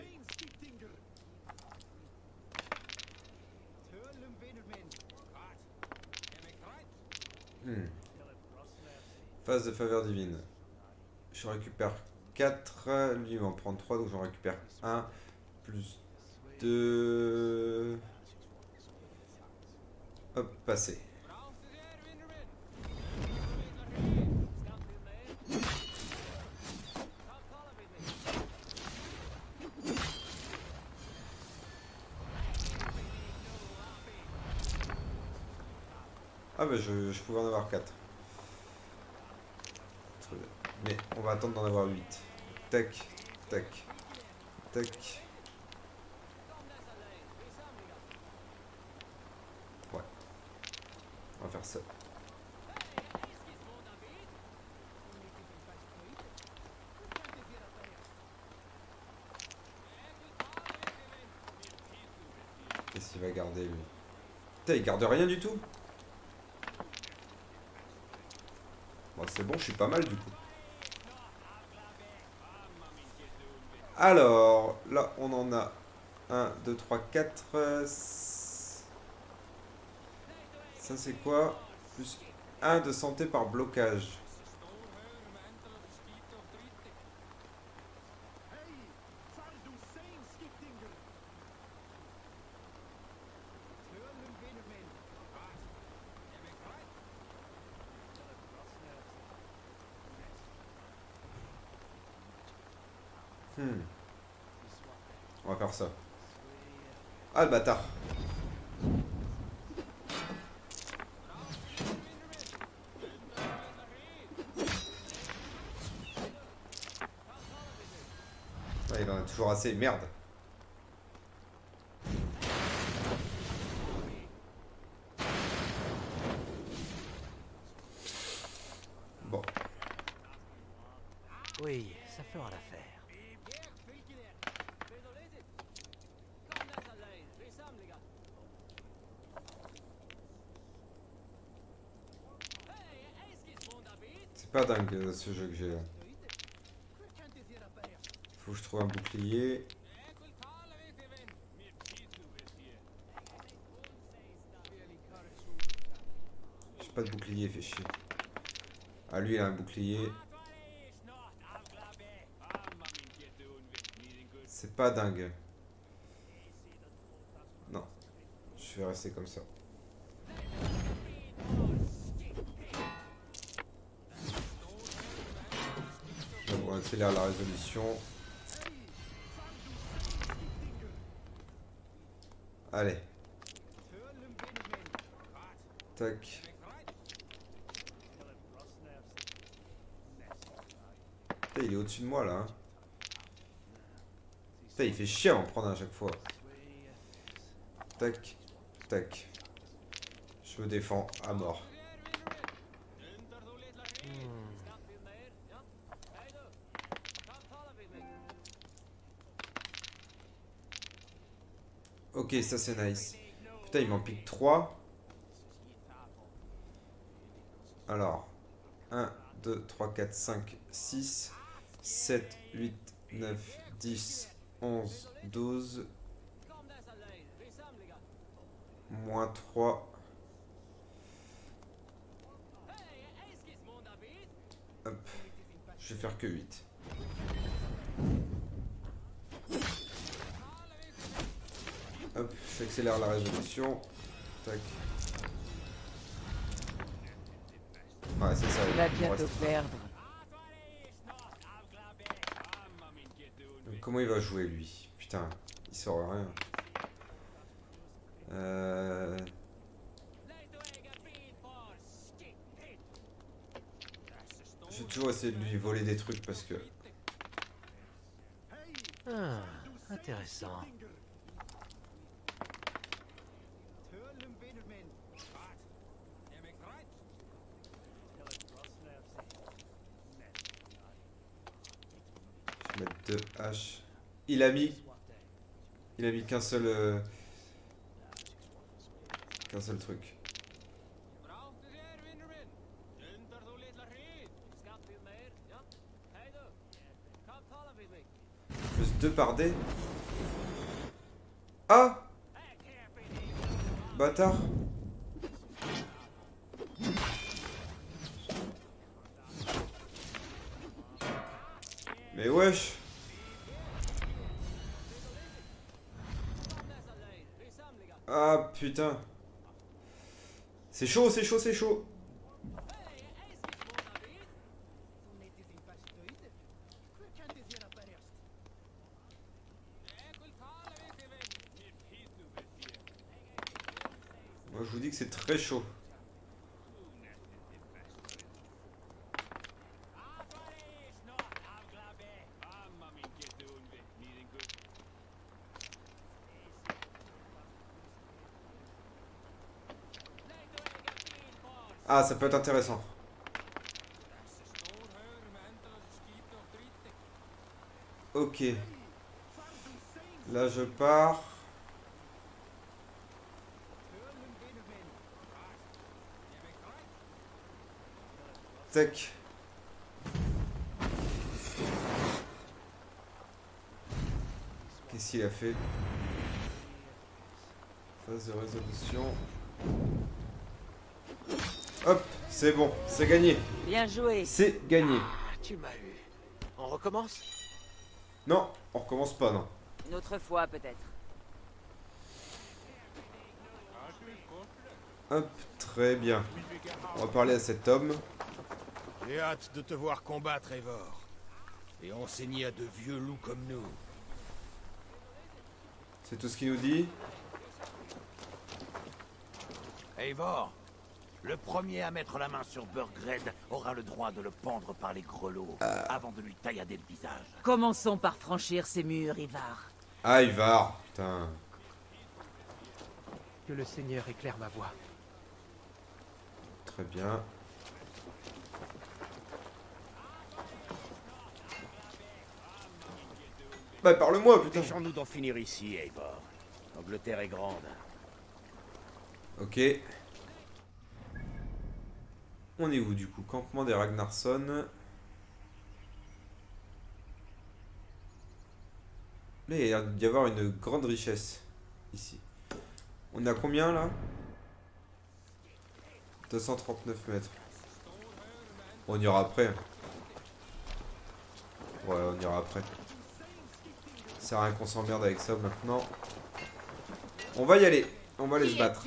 Hmm. Phase de faveur divine. Je récupère quatre. Lui il va en prendre trois, donc j'en récupère un. Plus de... Hop, passer. Ah bah je, je pouvais en avoir quatre. Mais on va attendre d'en avoir huit. Tac, tac, tac. Ouais. On va faire ça. Qu'est-ce qu'il va garder lui? Putain, il garde rien du tout. Bon, c'est bon, je suis pas mal du coup. Alors, là, on en a un, deux, trois, quatre. Ça, c'est quoi? Plus un de santé par blocage. Hmm. On va faire ça. Ah, le bâtard. Ah, il en a toujours assez. Merde. Bon. Oui, ça fera l'affaire. C'est pas dingue ce jeu que j'ai là. Faut que je trouve un bouclier. J'ai pas de bouclier, fait chier. Ah, lui il a un bouclier. C'est pas dingue. Non. Je vais rester comme ça. On accélère la résolution. Allez. Tac. Putain, il est au-dessus de moi là. Hein. Putain, il fait chier à en prendre à chaque fois. Tac. Tac. Je me défends à mort. Ok, ça c'est nice. Putain, il m'en pique trois. Alors, un, deux, trois, quatre, cinq, six, sept, huit, neuf, dix, onze, douze. Moins trois. Hop. Je vais faire que huit. Hop, j'accélère la résolution. Tac. Ouais, c'est ça. Il va bientôt perdre. Donc, comment il va jouer lui? Putain, il sort rien. Euh... Je vais toujours essayer de lui voler des trucs parce que... Ah, intéressant. Je vais mettre deux haches. Il a mis... Il a mis qu'un seul... Euh... Qu'un seul truc. Plus deux par dé. Ah! Bâtard. Mais wesh. putain. C'est chaud, c'est chaud, c'est chaud. Moi, je vous dis que c'est très chaud. Ah, ça peut être intéressant. Ok. Là, je pars. Tac. Qu'est-ce qu'il a fait? Phase de résolution. Hop, c'est bon, c'est gagné. Bien joué. C'est gagné. Ah, tu m'as eu. On recommence? Non, on recommence pas, non. Une autre fois, peut-être. Hop, très bien. On va parler à cet homme. J'ai hâte de te voir combattre, Eivor. Et enseigner à de vieux loups comme nous. C'est tout ce qu'il nous dit. Eivor, le premier à mettre la main sur Burgred aura le droit de le pendre par les grelots euh... avant de lui taillader le visage. Commençons par franchir ces murs, Ivar. Ah, Ivar, putain. Que le Seigneur éclaire ma voie. Très bien. Bah, parle-moi, putain. Laissons-nous d'en finir ici, Eivor. L'Angleterre est grande. Ok. On est où, du coup? Campement des Ragnarsson. Là, il y a l'air d'y avoir une grande richesse, ici. On est à combien, là? deux cent trente-neuf mètres. Bon, on ira après. Ouais, on ira après. Ça sert à rien qu'on s'emmerde avec ça maintenant. On va y aller. On va aller se battre.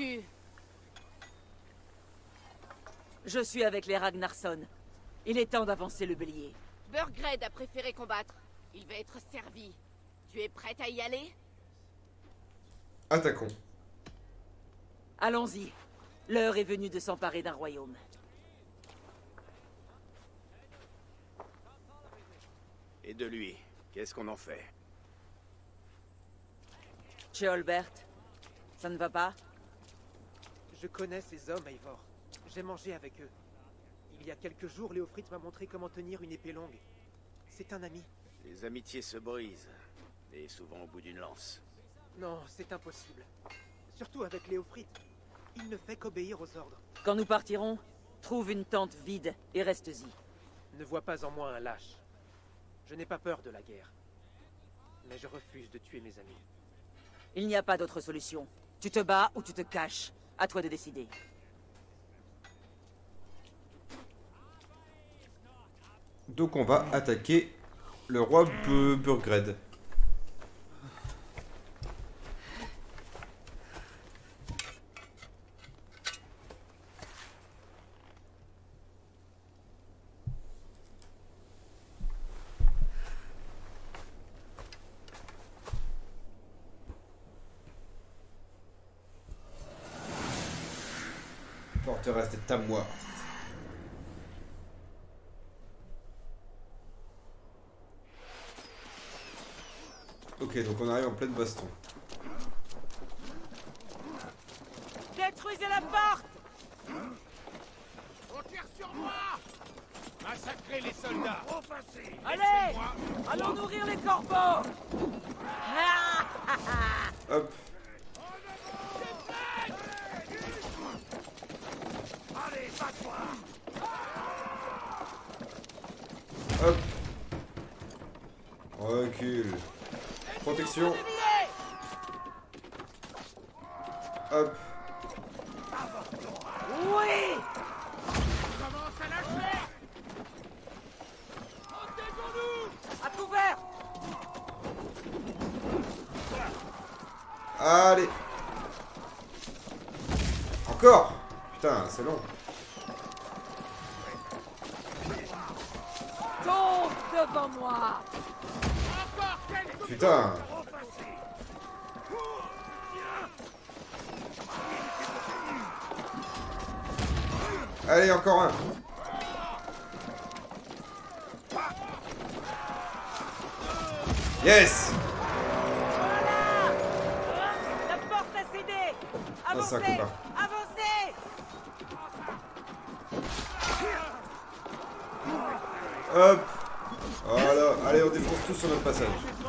Je suis avec les Ragnarsson. Il est temps d'avancer le bélier. Burgred a préféré combattre. Il va être servi. Tu es prête à y aller? Attaquons. Allons-y. L'heure est venue de s'emparer d'un royaume. Et de lui, qu'est-ce qu'on en fait? Ceolbert, ça ne va pas? Je connais ces hommes, Eivor. J'ai mangé avec eux. Il y a quelques jours, Léofric m'a montré comment tenir une épée longue. C'est un ami. Les amitiés se brisent, et souvent au bout d'une lance. Non, c'est impossible. Surtout avec Léofric. Il ne fait qu'obéir aux ordres. Quand nous partirons, trouve une tente vide et reste-y. Ne vois pas en moi un lâche. Je n'ai pas peur de la guerre. Mais je refuse de tuer mes amis. Il n'y a pas d'autre solution. Tu te bats ou tu te caches. À toi de décider. Donc on va attaquer le roi Burgred. Forteresse des Tamois. Ok, donc on arrive en pleine baston. Détruisez la porte! On tire sur moi! Massacrez les soldats! Offensez! Allez! Allons nourrir les corbeaux! Hop! Allez, bats-toi! Hop! Recule! Protection! Hop! Oui! Commence à lâcher! À couvert! Allez! Encore. Putain, c'est long. Tombe devant moi. Putain. Allez, encore un. Yes. La porte a cédé. Non, c'est un Avancez, combat. avancez. Hop. Voilà. Allez, on défonce tout sur notre passage.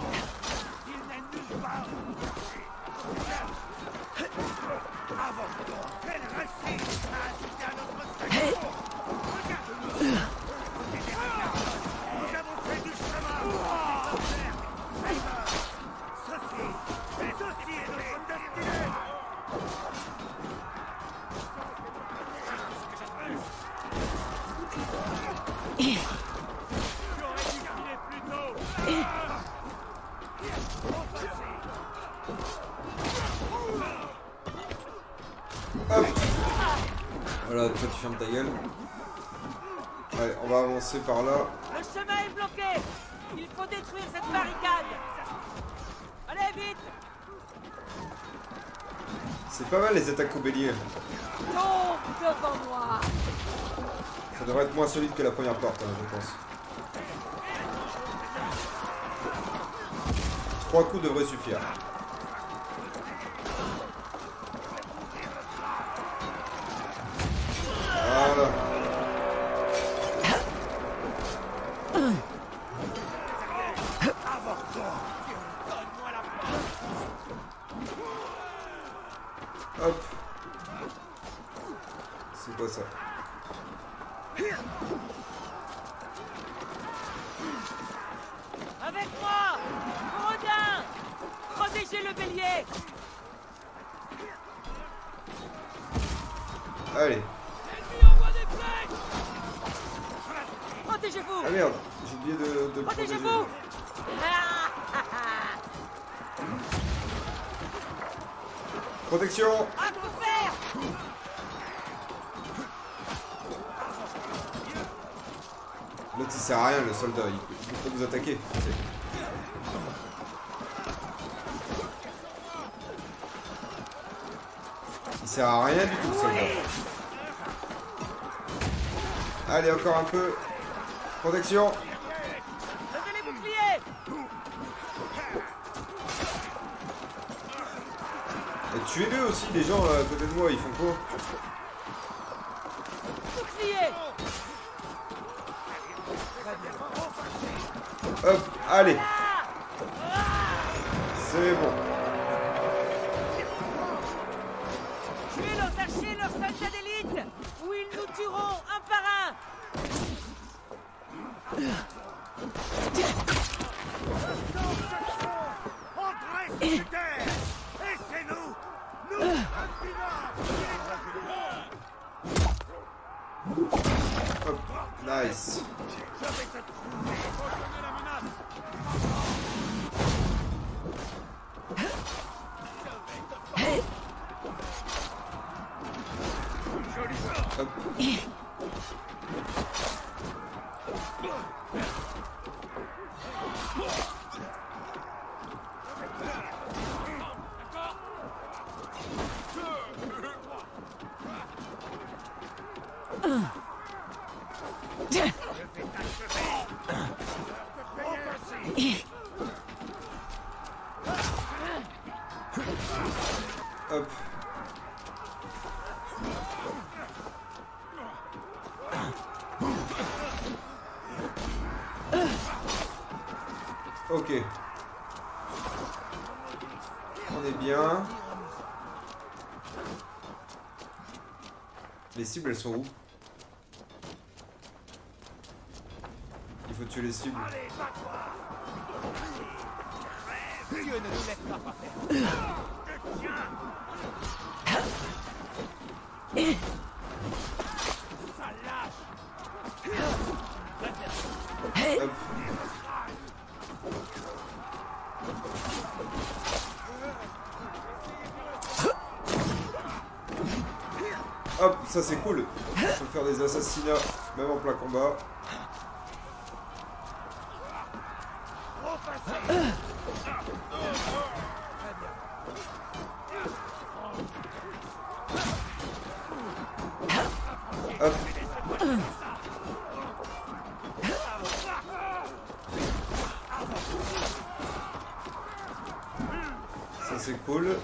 Hop. Voilà, toi tu fermes ta gueule. Allez, on va avancer par là. Le chemin est bloqué. Il faut détruire cette barricade. Allez, vite. C'est pas mal les attaques au bélier. Tombe devant moi. Ça devrait être moins solide que la première porte, hein, je pense. Trois coups devraient suffire. Voilà. Hop. C'est quoi ça? Avec moi, Rodin. Protégez le bélier. Allez. Protégez-vous. Ah merde, j'ai oublié de, de le protéger. Protégez-vous. Protection. À tout faire. L'autre il sert à rien, le soldat, il peut, il peut vous attaquer. Il sert à rien du tout, le soldat. Allez, encore un peu. Protection. Levez les boucliers. Et tuez-le aussi, les gens à côté de moi, ils font quoi? Bouclier. Hop, allez. C'est bon. Tuez leurs archers, leurs soldats d'élite, ou ils nous tueront un par un. Entrez sur terre. Et c'est nous. Nous. Hop, nice. Je vais te trouver. Retenez la menace. Hop. Hop. Ok. On est bien. Les cibles, elles sont où? Il faut tuer les cibles. Allez, bats-toi. Dieu ne nous laisse pas faire. Ça lâche. Hop. Hop, ça c'est cool. Je peux faire des assassinats, même en plein combat. Hop. Ça c'est cool.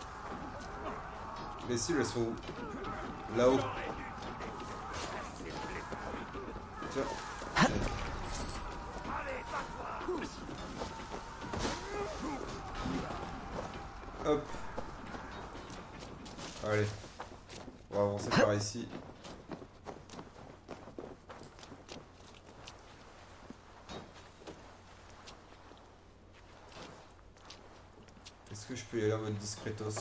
Les cibles elles sont où? Là-haut. Tiens. Hop. Allez. On va avancer par ici. Est-ce que je peux y aller en mode discretos?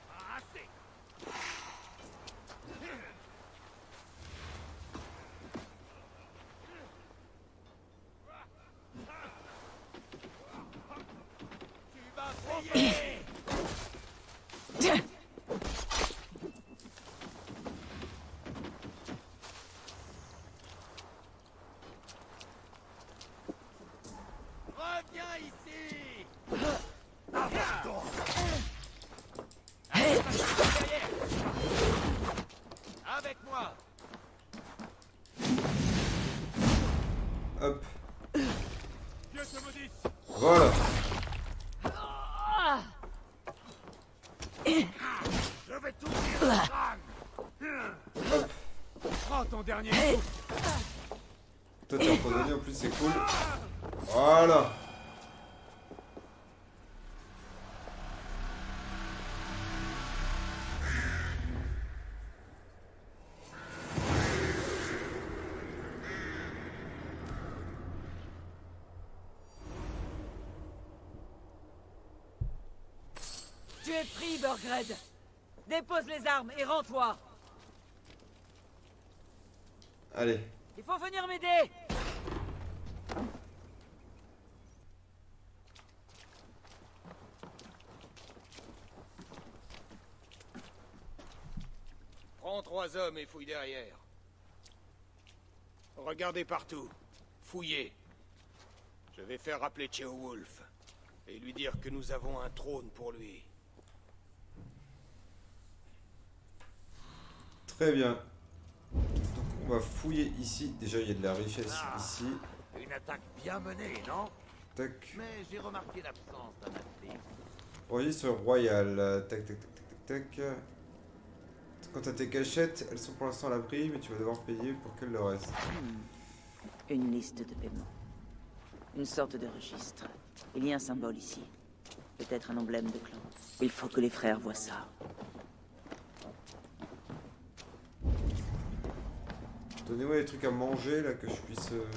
Hop. Voilà. Je vais tout tirer le crâne. Hop. Prends ton dernier coup. Toi t'es empoisonné en plus, c'est cool. Voilà. Tu es pris, Burgred. Dépose les armes et rends-toi. Allez. Il faut venir m'aider. Prends trois hommes et fouille derrière. Regardez partout. Fouillez. Je vais faire rappeler Ceolwulf et lui dire que nous avons un trône pour lui. Très bien. Donc on va fouiller ici. Déjà il y a de la richesse Ah, ici. Une attaque bien menée, non? Tac. Mais j'ai remarqué l'absence d'un athlète. Registre royal. Tac tac tac tac tac. tac. Quant à tes cachettes, elles sont pour l'instant à l'abri, mais tu vas devoir payer pour qu'elles le restent. Hmm. Une liste de paiement. Une sorte de registre. Il y a un symbole ici. Peut-être un emblème de clan. Il faut que les frères voient ça. Donnez-moi des trucs à manger là, que je puisse euh,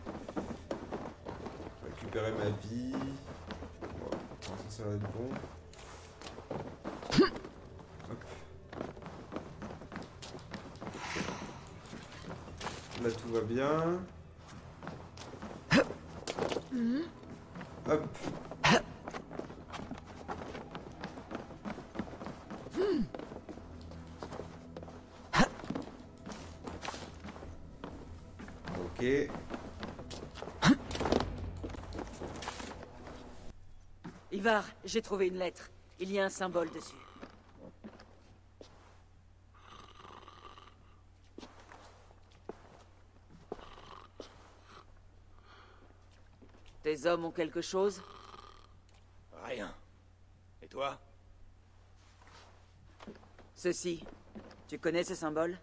récupérer ma vie. Bon, ça, ça va être bon. Hop. Là tout va bien. Hop. Ok. Ivar, j'ai trouvé une lettre. Il y a un symbole dessus. Tes hommes ont quelque chose? Rien. Et toi? Ceci. Tu connais ce symbole?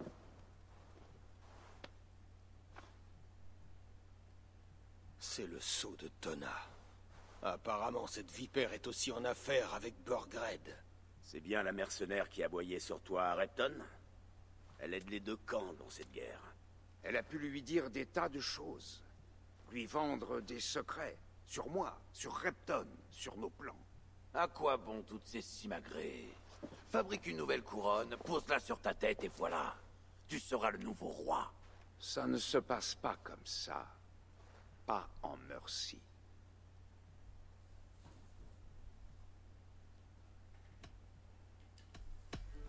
C'est le sceau de Tona. Apparemment, cette vipère est aussi en affaire avec Burgred. C'est bien la mercenaire qui aboyait sur toi à Repton? Elle aide les deux camps dans cette guerre. Elle a pu lui dire des tas de choses. Lui vendre des secrets. Sur moi, sur Repton, sur nos plans. À quoi bon toutes ces simagrées? Fabrique une nouvelle couronne, pose-la sur ta tête et voilà. Tu seras le nouveau roi. Ça ne se passe pas comme ça. Pas en Mercy.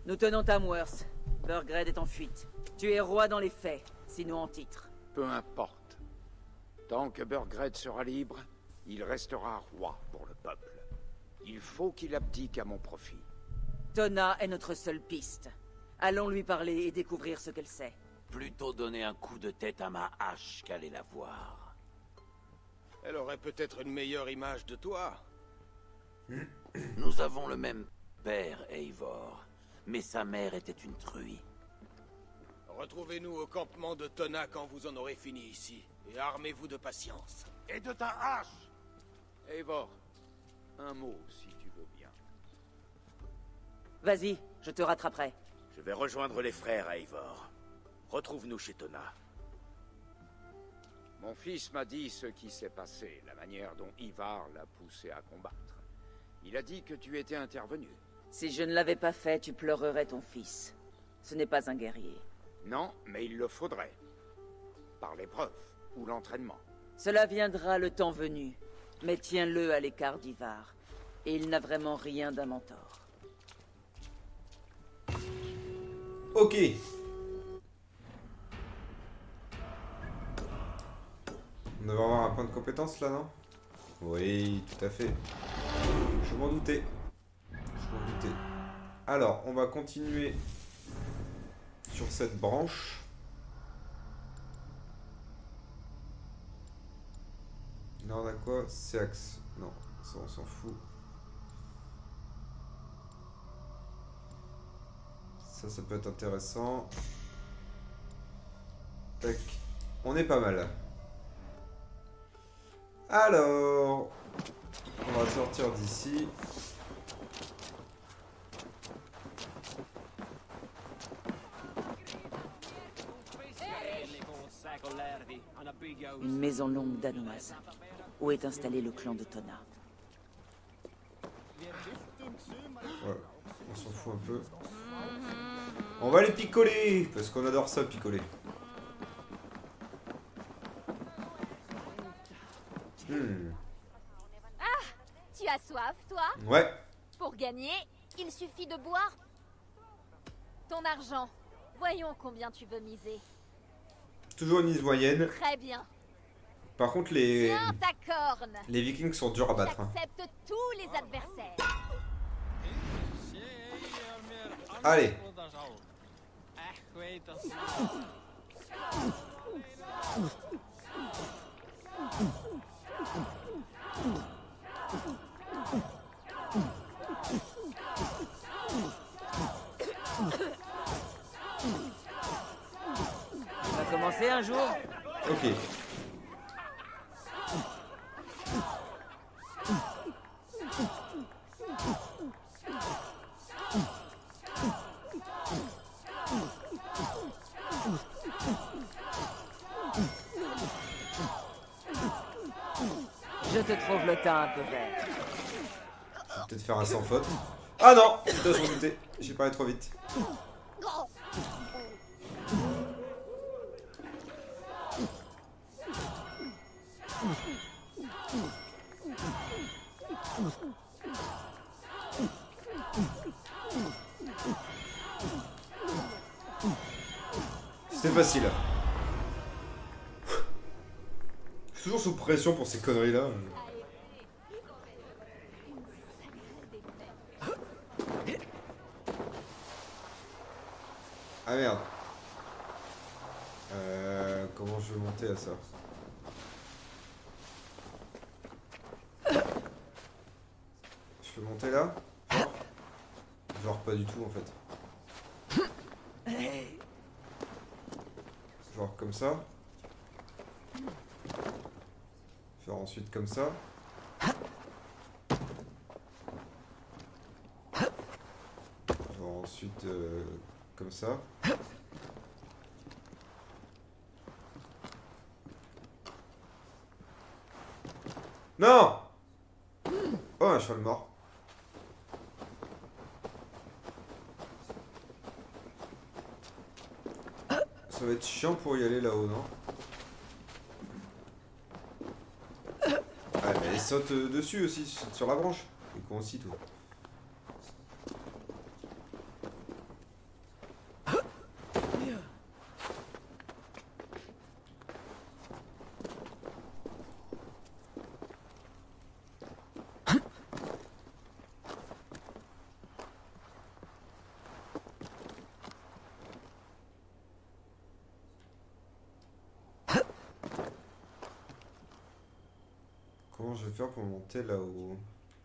Nous tenons Tamworth. Burgred est en fuite. Tu es roi dans les faits, sinon en titre. Peu importe. Tant que Burgred sera libre, il restera roi pour le peuple. Il faut qu'il abdique à mon profit. Tona est notre seule piste. Allons lui parler et découvrir ce qu'elle sait. Plutôt donner un coup de tête à ma hache qu'aller la voir. Elle aurait peut-être une meilleure image de toi. Nous avons le même père, Eivor. Mais sa mère était une truie. Retrouvez-nous au campement de Tona quand vous en aurez fini ici. Et armez-vous de patience. Et de ta hache! Eivor, un mot si tu veux bien. Vas-y, je te rattraperai. Je vais rejoindre les frères à Eivor. Retrouve-nous chez Tona. Mon fils m'a dit ce qui s'est passé, la manière dont Ivar l'a poussé à combattre. Il a dit que tu étais intervenu. Si je ne l'avais pas fait, tu pleurerais ton fils. Ce n'est pas un guerrier. Non, mais il le faudrait. Par l'épreuve ou l'entraînement. Cela viendra le temps venu. Mais tiens-le à l'écart d'Ivar. Et il n'a vraiment rien d'un mentor. Ok. On devrait avoir un point de compétence là, non? Oui, tout à fait. Je m'en doutais. Je m'en doutais. Alors, on va continuer sur cette branche. Là, on a quoi? C'est axe. Non, ça, on s'en fout. Ça, ça peut être intéressant. Tac. On est pas mal. Alors, on va sortir d'ici. Une maison longue danoise, où est installé le clan de Tona. Ouais, on s'en fout un peu. On va les picoler, parce qu'on adore ça, picoler. Hmm. Ah, tu as soif, toi? Ouais. Pour gagner, il suffit de boire ton argent. Voyons combien tu veux miser. Toujours une mise moyenne. Très bien. Par contre, les Tiens ta corne. les Vikings sont durs à battre. Hein. J'accepte tous les adversaires. Allez. On va commencer un jour? Ok. Je te trouve le teint un peu vert. Je vais peut-être faire un sans faute. Ah non, putain, je m'en doutais. J'ai parlé trop vite. C'était facile. Je suis toujours sous pression pour ces conneries là. Ah merde. Euh, comment je vais monter à ça? Je peux monter là? Genre, Genre pas du tout en fait. Genre comme ça. Faire ensuite comme ça. Genre ensuite euh, comme ça. Non! Oh, un cheval mort. Ça va être chiant pour y aller là-haut, non? Ah, mais elle saute euh, dessus aussi, saute sur la branche. Et con aussi, toi. Comment je vais faire pour monter là-haut?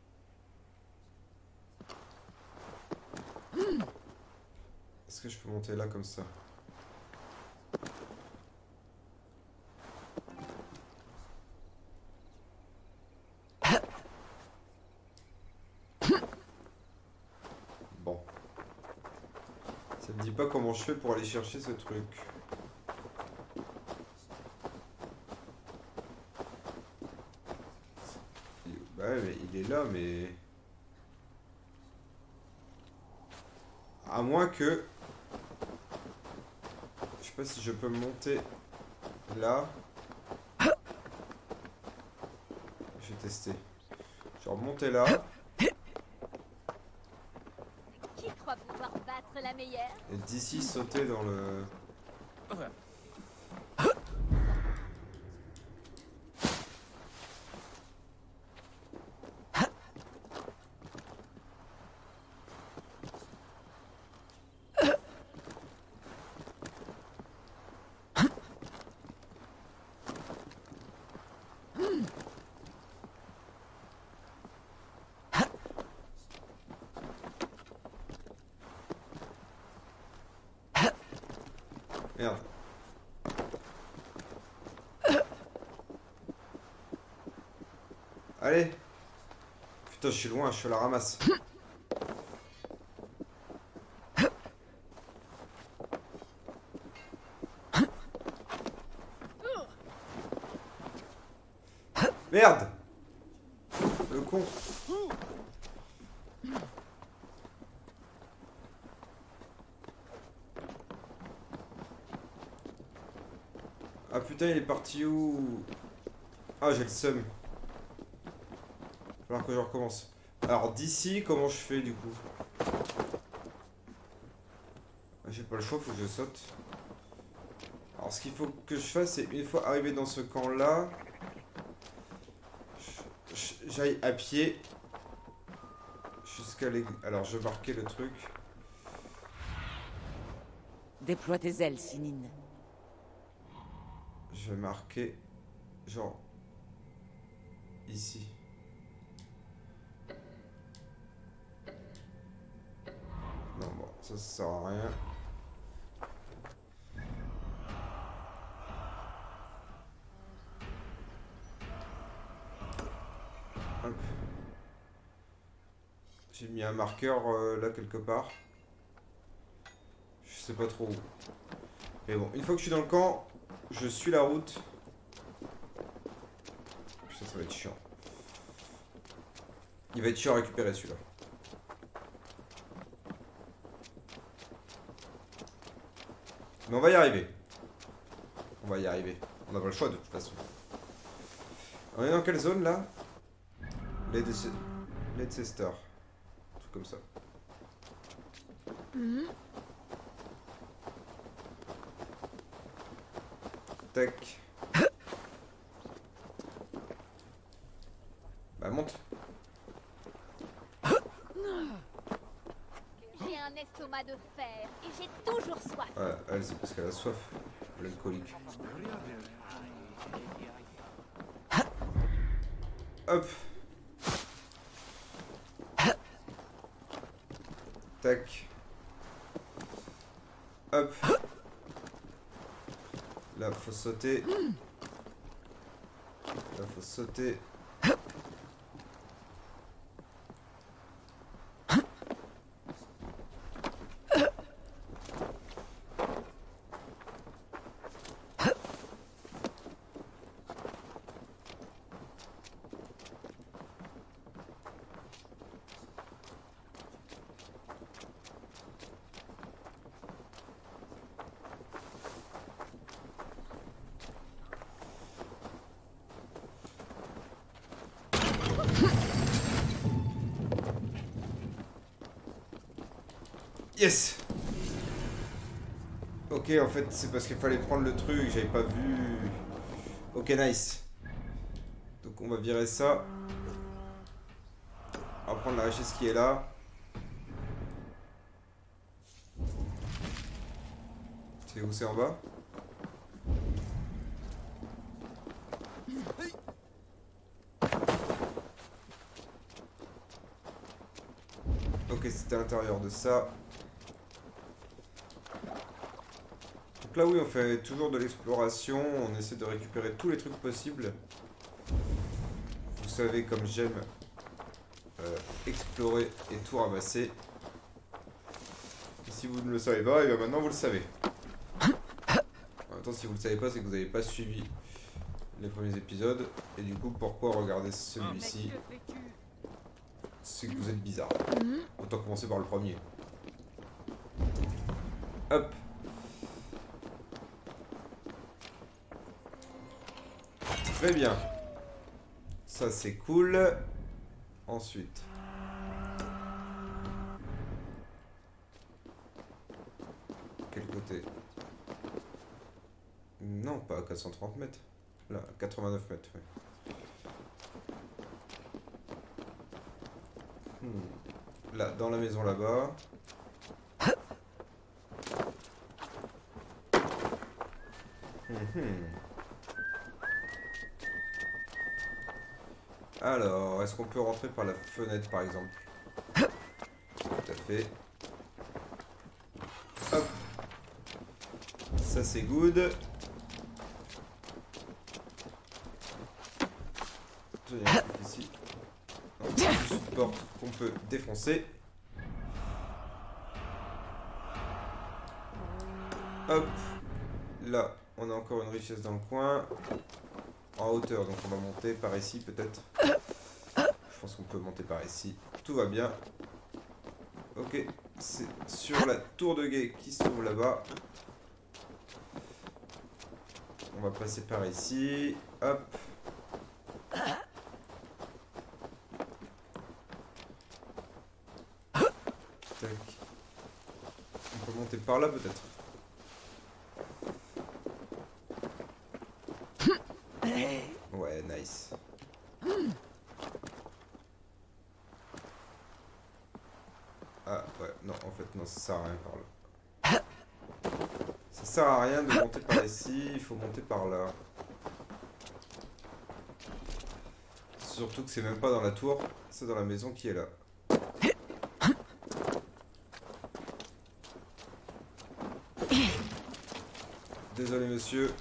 Est-ce que je peux monter là comme ça? Bon. Ça me dit pas comment je fais pour aller chercher ce truc. Bah ouais, mais il est là, mais... À moins que... Je sais pas si je peux monter là. Je vais tester. Je vais remonter là. Qui croit pouvoir battre la meilleure? Et d'ici sauter dans le... Merde. Allez. Putain, je suis loin, je suis à la ramasse. Merde. Le con. Ah putain, il est parti où? Ah, j'ai le seum. Il va falloir que je recommence. Alors d'ici, comment je fais du coup? Ah, j'ai pas le choix, faut que je saute. Alors ce qu'il faut que je fasse, c'est une fois arrivé dans ce camp là, j'aille à pied jusqu'à l'église. Alors je marquais le truc. Déploie tes ailes, Sinine. Je vais marquer genre ici. Non bon, ça, ça sert à rien. Hop. J'ai mis un marqueur euh, là quelque part. Je sais pas trop où. Mais bon, une fois que je suis dans le camp, je suis la route. Putain, ça va être chiant. Il va être chiant à récupérer celui-là. Mais on va y arriver. On va y arriver. On n'a pas le choix de toute façon. On est dans quelle zone là? Leicester. Un truc comme ça. Mmh. Tac. Bah monte. J'ai un estomac de fer et j'ai toujours soif. Ouais, elle c'est parce qu'elle a soif. L'alcoolique. Hop. Tac. Hop. Là, faut sauter. Là, faut sauter. Yes. Ok, en fait, c'est parce qu'il fallait prendre le truc, j'avais pas vu. Ok, nice. Donc on va virer ça. On va prendre la richesse qui est là. C'est où? C'est en bas? Ok, c'était à l'intérieur de ça. Donc là oui, on fait toujours de l'exploration, on essaie de récupérer tous les trucs possibles. Vous savez comme j'aime euh, explorer et tout ramasser. Et si vous ne le savez pas, et bien maintenant vous le savez. En même temps, si vous ne le savez pas, c'est que vous n'avez pas suivi les premiers épisodes. Et du coup, pourquoi regarder celui-ci? C'est que vous êtes bizarre. Autant commencer par le premier. Hop. Très bien. Ça c'est cool. Ensuite. Quel côté? Non, pas à quatre cent trente mètres. Là, quatre-vingt-neuf mètres, ouais. Hmm. Là, dans la maison là-bas. Hmm. Alors, est-ce qu'on peut rentrer par la fenêtre par exemple? Tout à fait. Hop. Ça c'est good. Il y a un truc ici. Donc, juste une porte qu'on peut défoncer. Hop. Là, on a encore une richesse dans le coin. En hauteur, donc on va monter par ici peut-être. Je pense qu'on peut monter par ici. Tout va bien. Ok, c'est sur la tour de guet qui se trouve là-bas. On va passer par ici. Hop. Tac. On peut monter par là peut-être. Ouais, nice. Ah ouais, non, en fait, non, ça sert à rien par là. Ça sert à rien de monter par ici, il faut monter par là. Surtout que c'est même pas dans la tour, c'est dans la maison qui est là. Désolé monsieur.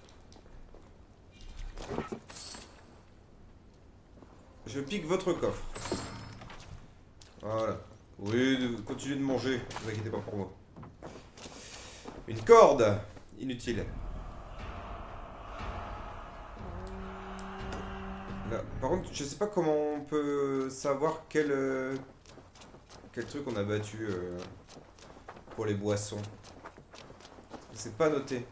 Je pique votre coffre. Voilà. Oui, continuez de manger, ne vous inquiétez pas pour moi. Une corde. Inutile. Là. Par contre, je sais pas comment on peut savoir quel, euh, quel truc on a battu euh, pour les boissons. C'est pas noté.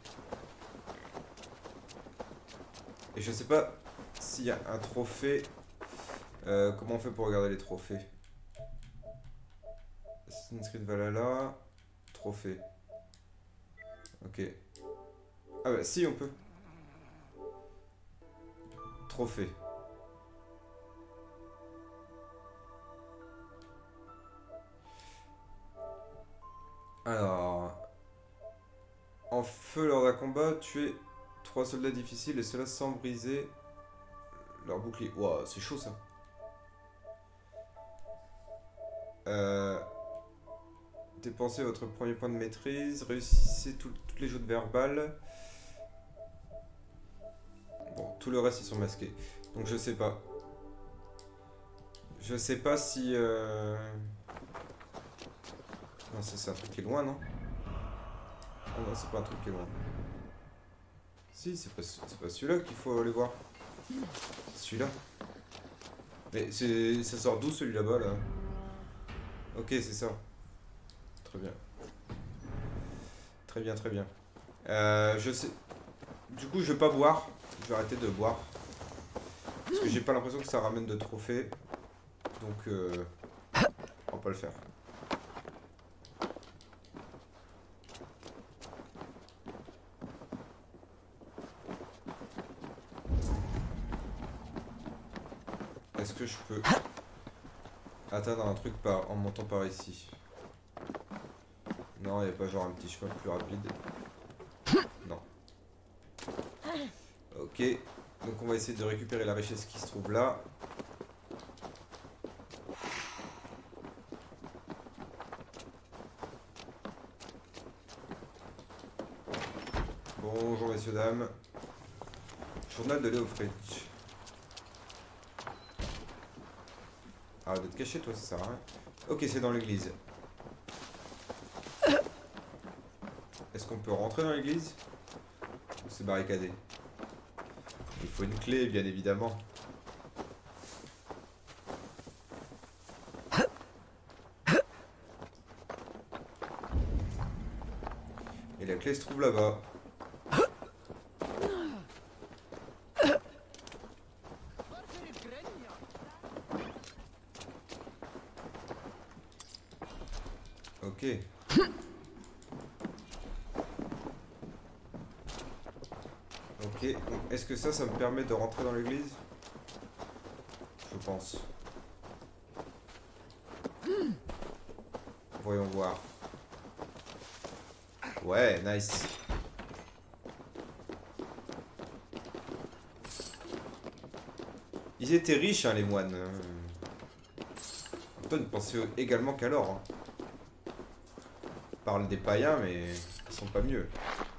Et je sais pas s'il y a un trophée. Euh, comment on fait pour regarder les trophées? Assassin's Creed Valhalla. Trophée. Ok. Ah bah si on peut. Trophée. Alors. En feu lors d'un combat, tuer trois soldats difficiles et cela sans briser leur bouclier. Waouh, c'est chaud ça. Euh, dépensez votre premier point de maîtrise. Réussissez tout, toutes les joutes verbales. Bon, tout le reste ils sont masqués. Donc je sais pas. Je sais pas si... Euh... Non, c'est un truc qui est loin, non? Oh non, c'est pas un truc qui est loin. Si, c'est pas, pas celui-là qu'il faut aller voir. Celui-là. Mais ça sort d'où celui là-bas, là? Ok, c'est ça. Très bien. Très bien, très bien. Euh, je sais... Du coup, je vais pas boire. Je vais arrêter de boire. Parce que j'ai pas l'impression que ça ramène de trophées. Donc, euh, on va pas le faire. Est-ce que je peux atteindre un truc par, en montant par ici? Non, il n'y a pas genre un petit chemin plus rapide. Non. Ok. Donc on va essayer de récupérer la richesse qui se trouve là. Bonjour messieurs, dames. Journal de Leofric. Arrête de te cacher, toi, ça sert à rien. Ok, c'est dans l'église. Est-ce qu'on peut rentrer dans l'église? Ou c'est barricadé? Il faut une clé, bien évidemment. Et la clé se trouve là-bas. Ok. Ok, est-ce que ça, ça me permet de rentrer dans l'église? Je pense. Voyons voir. Ouais, nice. Ils étaient riches, hein, les moines. Antoine pensait également qu'à l'or. Hein. On parle des païens, mais ils sont pas mieux.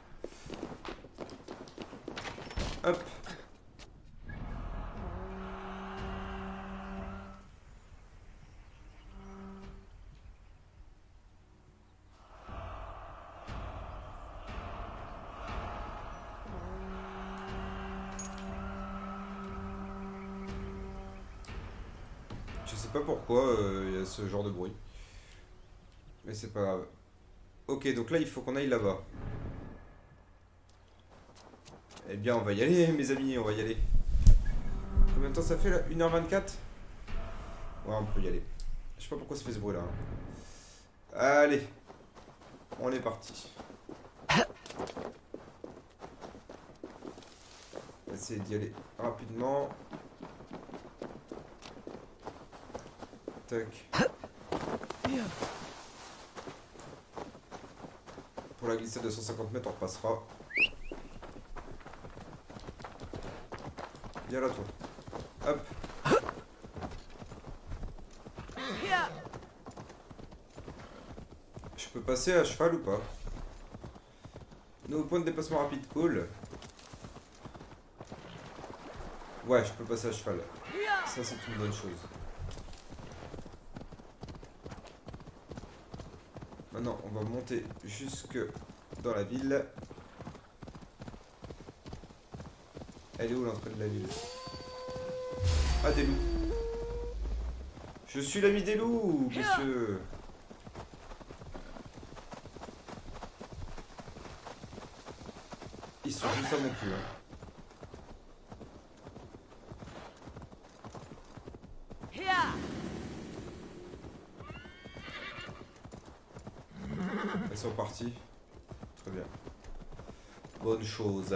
Hop. Je sais pas pourquoi il euh, y a ce genre de bruit. Mais c'est pas grave. Ok, donc là il faut qu'on aille là-bas. Eh bien on va y aller mes amis, on va y aller. Combien de temps ça fait là? une heure vingt-quatre? Ouais, on peut y aller. Je sais pas pourquoi ça fait ce bruit là. Allez. On est parti. On va essayer d'y aller rapidement. Tac. Pour la glissade de cent cinquante mètres, on repassera. Viens là, toi. Hop. Je peux passer à cheval ou pas? Nouveau point de déplacement rapide, cool. Ouais, je peux passer à cheval. Ça, c'est une bonne chose. Maintenant, on va monter jusque dans la ville. Elle est où l'entrée de la ville? Ah, des loups. Je suis l'ami des loups, monsieur. Ils sont juste à mon cul. Hein. Ils sont partis. Très bien. Bonne chose.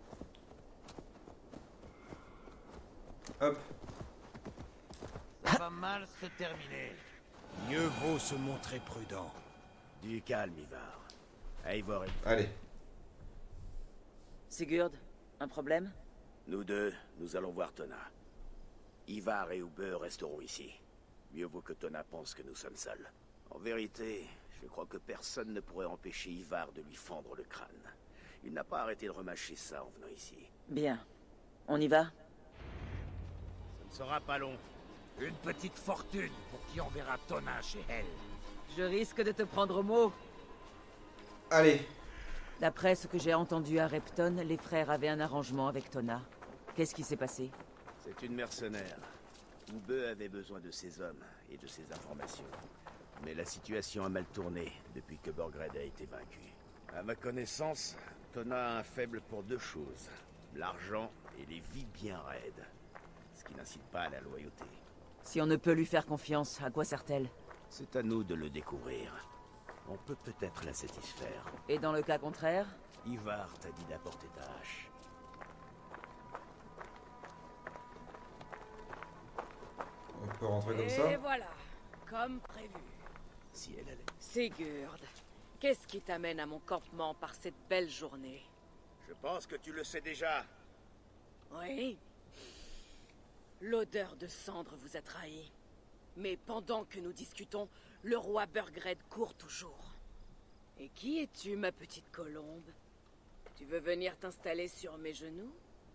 Hop. Ça va mal se terminer. Mieux vaut se montrer prudent. Du calme, Ivar. Eivor est... Allez. Sigurd, un problème? Nous deux, nous allons voir Tona. Ivar et Ube resteront ici. Mieux vaut que Tona pense que nous sommes seuls. En vérité, je crois que personne ne pourrait empêcher Ivar de lui fendre le crâne. Il n'a pas arrêté de remâcher ça en venant ici. Bien. On y va? Ça ne sera pas long. Une petite fortune pour qui enverra Tona chez elle. Je risque de te prendre au mot. Allez. D'après ce que j'ai entendu à Repton, les frères avaient un arrangement avec Tona. Qu'est-ce qui s'est passé? C'est une mercenaire. Ube avait besoin de ses hommes et de ses informations. Mais la situation a mal tourné depuis que Borgred a été vaincu. À ma connaissance, Tona a un faible pour deux choses. L'argent et les vies bien raides. Ce qui n'incite pas à la loyauté. Si on ne peut lui faire confiance, à quoi sert-elle? C'est à nous de le découvrir. On peut peut-être la satisfaire. Et dans le cas contraire? Ivar t'a dit d'apporter ta hache. On peut rentrer comme Et ça? Et voilà, comme prévu. Si elle allait. Sigurd, qu'est-ce qui t'amène à mon campement par cette belle journée? Je pense que tu le sais déjà. Oui. L'odeur de cendre vous a trahi. Mais pendant que nous discutons, le roi Burgred court toujours. Et qui es-tu, ma petite colombe? Tu veux venir t'installer sur mes genoux?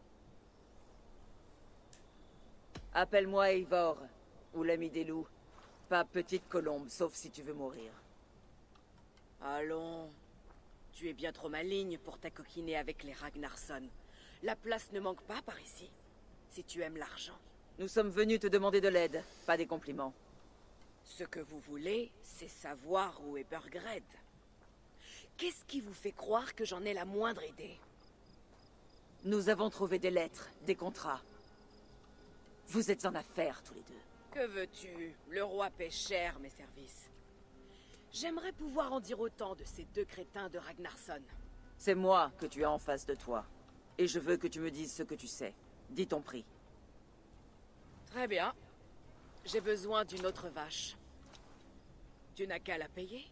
Appelle-moi Eivor, ou l'ami des loups. Pas petite colombe, sauf si tu veux mourir. Allons. Tu es bien trop maligne pour t'acoquiner avec les Ragnarsson. La place ne manque pas par ici, si tu aimes l'argent. Nous sommes venus te demander de l'aide, pas des compliments. Ce que vous voulez, c'est savoir où est Burgred. Qu'est-ce qui vous fait croire que j'en ai la moindre idée? Nous avons trouvé des lettres, des contrats. Vous êtes en affaires, tous les deux. Que veux-tu? Le roi paie cher mes services. J'aimerais pouvoir en dire autant de ces deux crétins de Ragnarsson. C'est moi que tu as en face de toi. Et je veux que tu me dises ce que tu sais. Dis ton prix. Très bien. J'ai besoin d'une autre vache. Tu n'as qu'à la payer.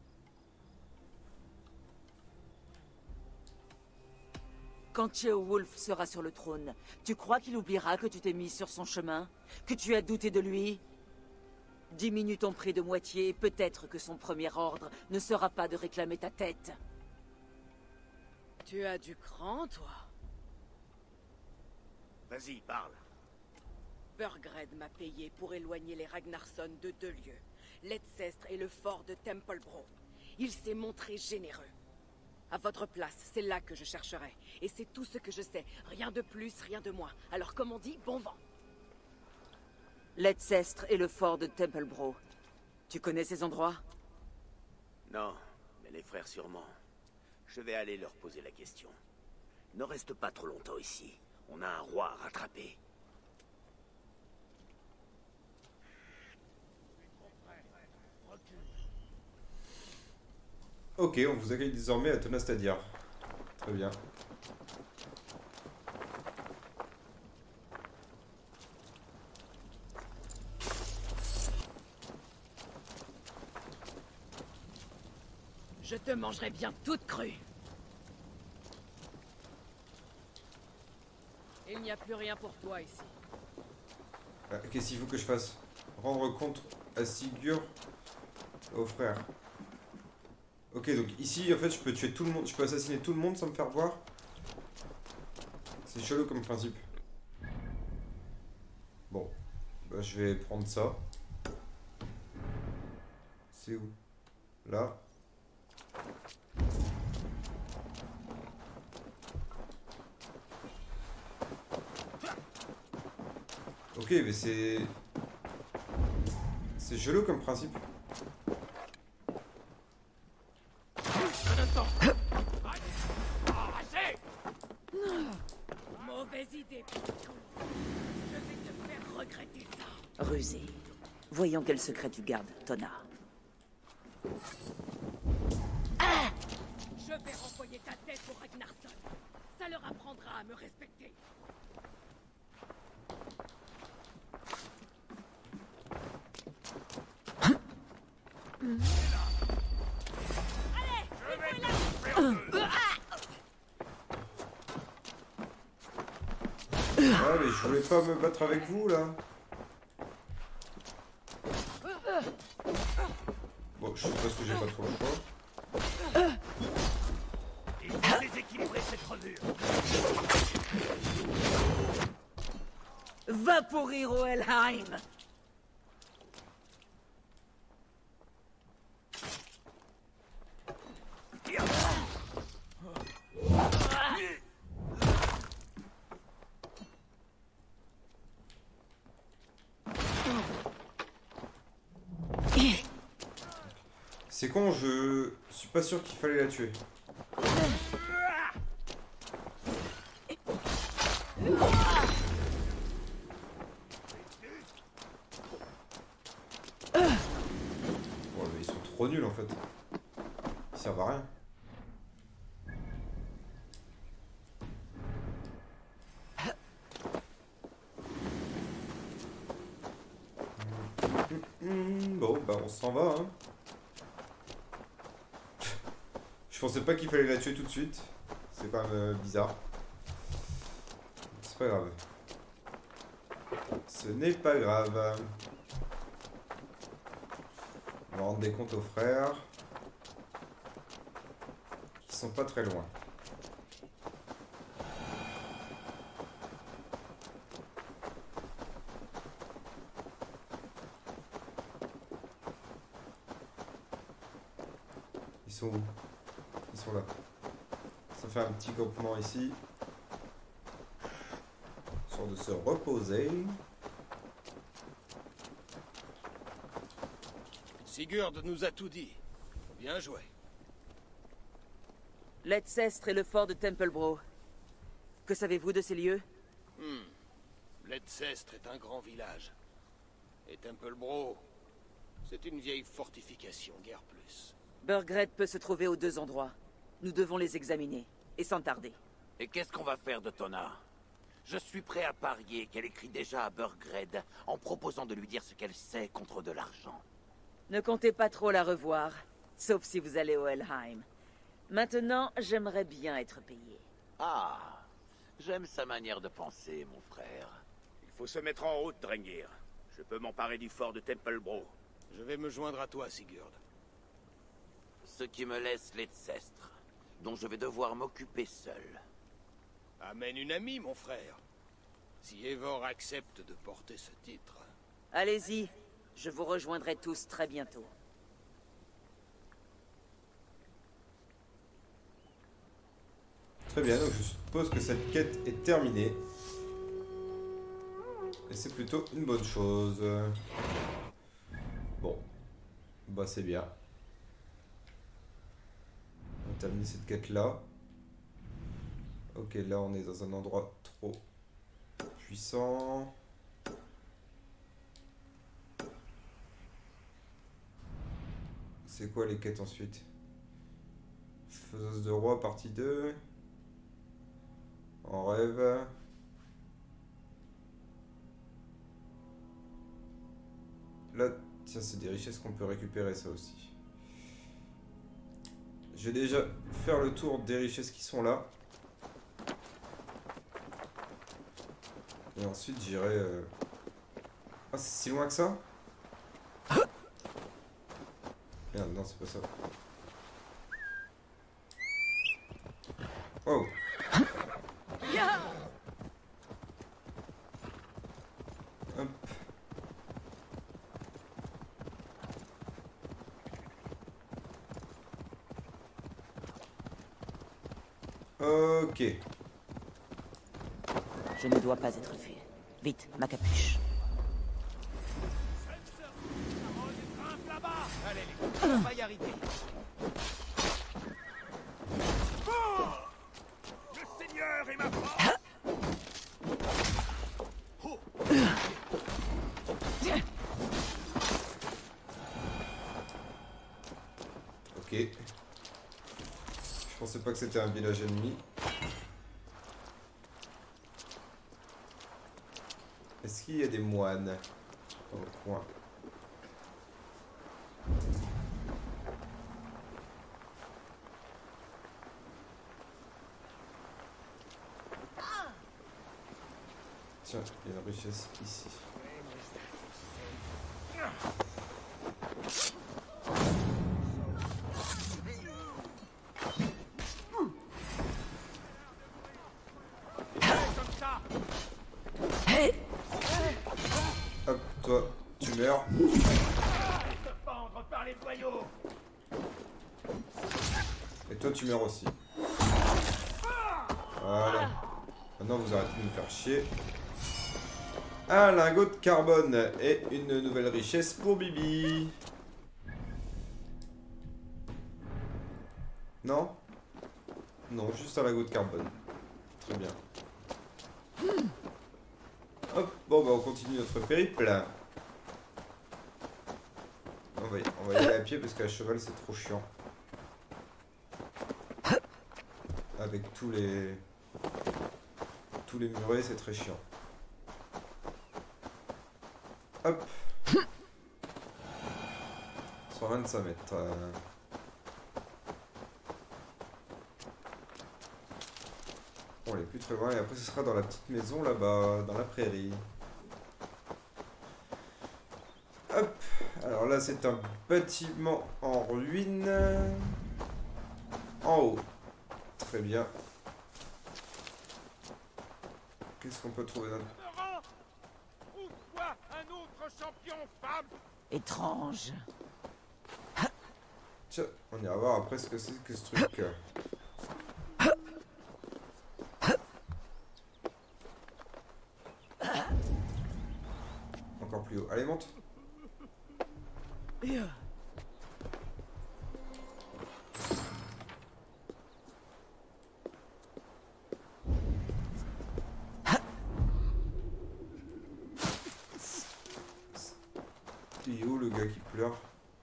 Quand Ceolwulf sera sur le trône, tu crois qu'il oubliera que tu t'es mis sur son chemin? Que tu as douté de lui? Diminue ton prix de moitié, et peut-être que son premier ordre ne sera pas de réclamer ta tête. Tu as du cran, toi? Vas-y, parle. Burgred m'a payé pour éloigner les Ragnarsson de deux lieux, l'Edsestre et le fort de Templebro. Il s'est montré généreux. À votre place, c'est là que je chercherai. Et c'est tout ce que je sais. Rien de plus, rien de moins. Alors comme on dit, bon vent. L'Edsestre et le fort de Templebro. Tu connais ces endroits? Non, mais les frères sûrement. Je vais aller leur poser la question. Ne reste pas trop longtemps ici. On a un roi à rattraper. Ok, on vous accueille désormais à Tonastadir. Très bien. Je te mangerai bien toute crue. Il n'y a plus rien pour toi ici. Ah, qu'est-ce qu'il faut que je fasse? Rendre compte à Sigurd, aux frères. Ok, donc ici, en fait, je peux tuer tout le monde, je peux assassiner tout le monde sans me faire voir. C'est chelou comme principe. Bon, bah, je vais prendre ça. C'est où? Là. Ok, mais c'est... C'est chelou comme principe. Mauvaise idée, Piccolo. Je vais te faire regretter ça. Rusé. Voyons quel secret tu gardes, Tona. Ah! Je vais renvoyer ta tête au Ragnarsson. Ça leur apprendra à me respecter. Ah mais je voulais pas me battre avec vous là. Bon, je suppose que j'ai pas trop le choix. Il faut déséquilibrer cette revue. Va pourrir au Helheim. C'est con, je suis pas sûr qu'il fallait la tuer. Bon, mais ils sont trop nuls en fait. Ils servent à rien. Bon, bah on s'en va, hein. Je pensais pas qu'il fallait la tuer tout de suite. C'est quand même euh, bizarre. C'est pas grave. Ce n'est pas grave. On va rendre des comptes aux frères. Qui sont pas très loin. sont où? Ils sont là. Ça fait un petit campement ici. Histoire de se reposer. Sigurd nous a tout dit. Bien joué. Leicester et le fort de Templebro. Que savez-vous de ces lieux? Hmm. Leicester est un grand village. Et Templebro, c'est une vieille fortification, guère plus. Burgred peut se trouver aux deux endroits. Nous devons les examiner, et sans tarder. Et qu'est-ce qu'on va faire de Tona? Je suis prêt à parier qu'elle écrit déjà à Burgred en proposant de lui dire ce qu'elle sait contre de l'argent. Ne comptez pas trop la revoir, sauf si vous allez au Helheim. Maintenant, j'aimerais bien être payé. Ah, j'aime sa manière de penser, mon frère. Il faut se mettre en route, Drengir. Je peux m'emparer du fort de Templebro. Je vais me joindre à toi, Sigurd. Ce qui me laisse Leicester, dont je vais devoir m'occuper seul. Amène une amie, mon frère. Si Eivor accepte de porter ce titre... Allez-y, je vous rejoindrai tous très bientôt. Très bien, donc je suppose que cette quête est terminée. Et c'est plutôt une bonne chose. Bon. Bah c'est bien. On va terminer cette quête là. Ok, là on est dans un endroit trop puissant. C'est quoi les quêtes ensuite? Faiseuse de roi partie deux. En rêve. Là, tiens, c'est des richesses qu'on peut récupérer, ça aussi. Je vais déjà faire le tour des richesses qui sont là. Et ensuite, j'irai... Euh... Ah, c'est si loin que ça? Merde, non, c'est pas ça. Wow. Hop. Ok. Je ne dois pas être vu. Vite, ma capuche. Allez, les gars, on va y arriver. Le Seigneur est ma force. Ok. Je pensais pas que c'était un village ennemi. Est-ce qu'il y a des moines dans le coin? Tiens, il y a une richesse ici. Hop, toi, tu meurs. Et toi, tu meurs aussi. Voilà. Maintenant, vous arrêtez de nous faire chier. Un lingot de carbone et une nouvelle richesse pour Bibi. Non? Non, juste un lingot de carbone. Très bien. Hop, bon bah on continue notre périple. On va y, on va y aller à pied parce qu'à cheval c'est trop chiant. Avec tous les... tous les murets c'est très chiant. Hop. cent vingt-cinq mètres. Euh... On est plus très loin et après ce sera dans la petite maison là-bas, dans la prairie. Hop. Alors là c'est un bâtiment en ruine. En haut. Très bien. Qu'est-ce qu'on peut trouver dans... Un autre champion femme. Étrange. Tiens, on ira voir après ce que c'est que ce truc. Encore plus haut. Allez, monte. Il est où le gars qui pleure?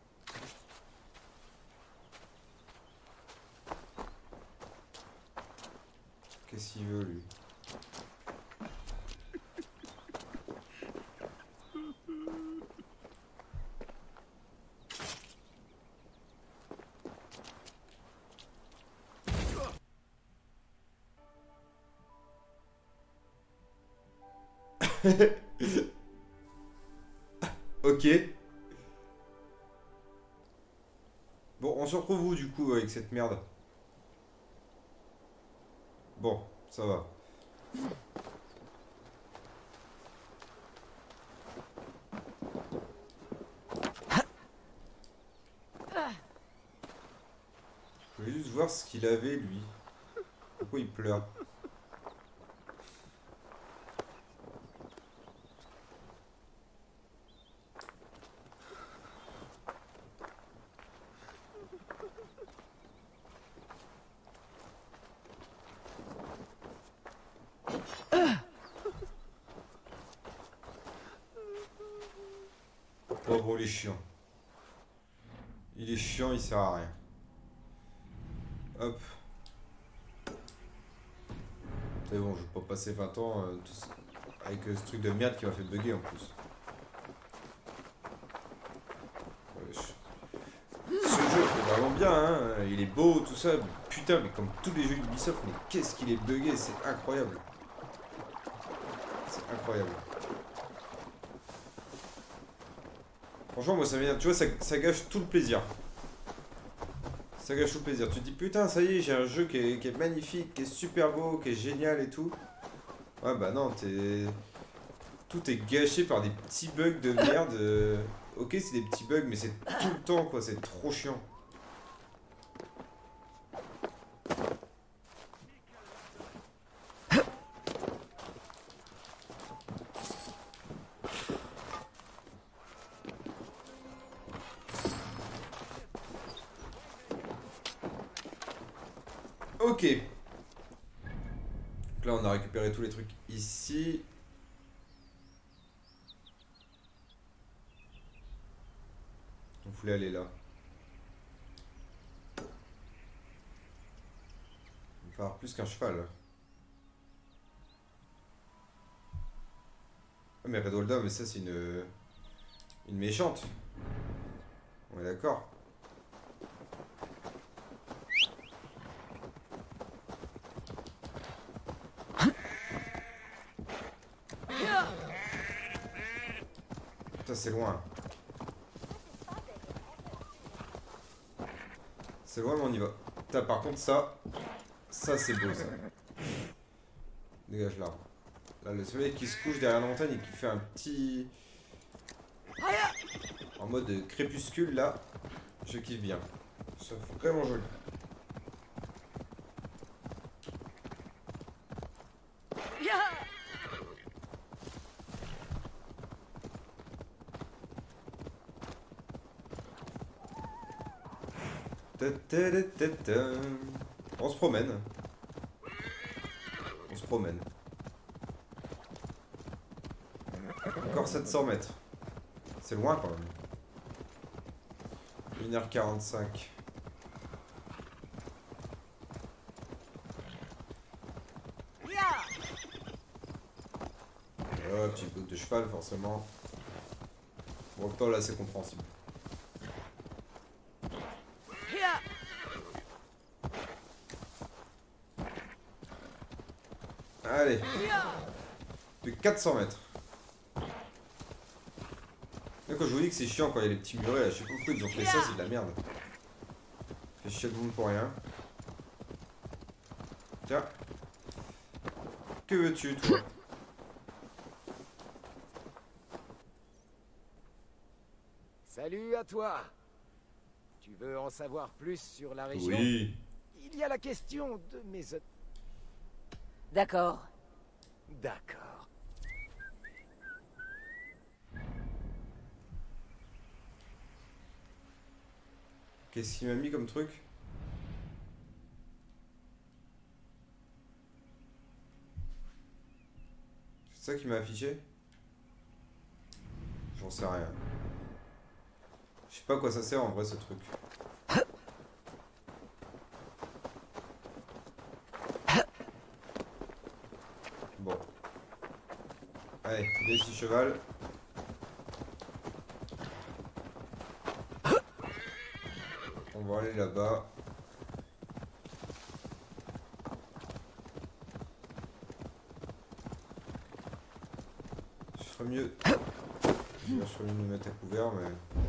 Qu'est-ce qu'il veut lui? Ok. Bon, on se retrouve où du coup avec cette merde? Bon, ça va. Je voulais juste voir ce qu'il avait lui. Pourquoi il pleure? Oh bon, il est chiant. Il est chiant, il sert à rien. Hop. C'est bon, je vais pas passer vingt ans euh, tout ça, avec euh, ce truc de merde qui m'a fait bugger en plus. Wesh. Ce jeu est vraiment bien, hein. Il est beau, tout ça. Putain, mais comme tous les jeux d'Ubisoft, mais qu'est-ce qu'il est buggé, c'est incroyable. C'est incroyable. Franchement, moi ça m'énerve, tu vois, ça, ça gâche tout le plaisir. Ça gâche tout le plaisir. Tu te dis, putain, ça y est, j'ai un jeu qui est, qui est magnifique, qui est super beau, qui est génial et tout. Ouais, bah non, t'es... Tout est gâché par des petits bugs de merde. Euh... Ok, c'est des petits bugs, mais c'est tout le temps, quoi, c'est trop chiant. Ok. Donc là, on a récupéré tous les trucs ici. On voulait aller là. Il va falloir plus qu'un cheval. Ah mais Redwalda, mais ça c'est une... Une méchante. On est d'accord. Putain, c'est loin. C'est loin, mais on y va. Putain, par contre, ça... Ça, c'est beau, ça. Dégage là. Là, le soleil qui se couche derrière la montagne et qui fait un petit... En mode crépuscule, là. Je kiffe bien. C'est vraiment joli. On se promène. On se promène. Encore sept cents mètres. C'est loin quand même. une heure quarante-cinq. Oh, petit coup de cheval forcément. Bon, le temps là c'est compréhensible. Allez. De quatre cents mètres. Là, quand je vous dis que c'est chiant quand il y a les petits murets, là, je sais pas pourquoi ils ont fait ça, c'est de la merde. Fait chier le monde pour rien. Tiens. Que veux-tu, toi? Salut à toi. Tu veux en savoir plus sur la région? Oui. Il y a la question de mes... D'accord. D'accord. Qu'est-ce qu'il m'a mis comme truc? C'est ça qui m'a affiché? J'en sais rien. Je sais pas à quoi ça sert en vrai ce truc. Bon. Allez, des six cheval. On va aller là-bas. Je ferais mieux. Je ferais mieux de me mettre à couvert, mais.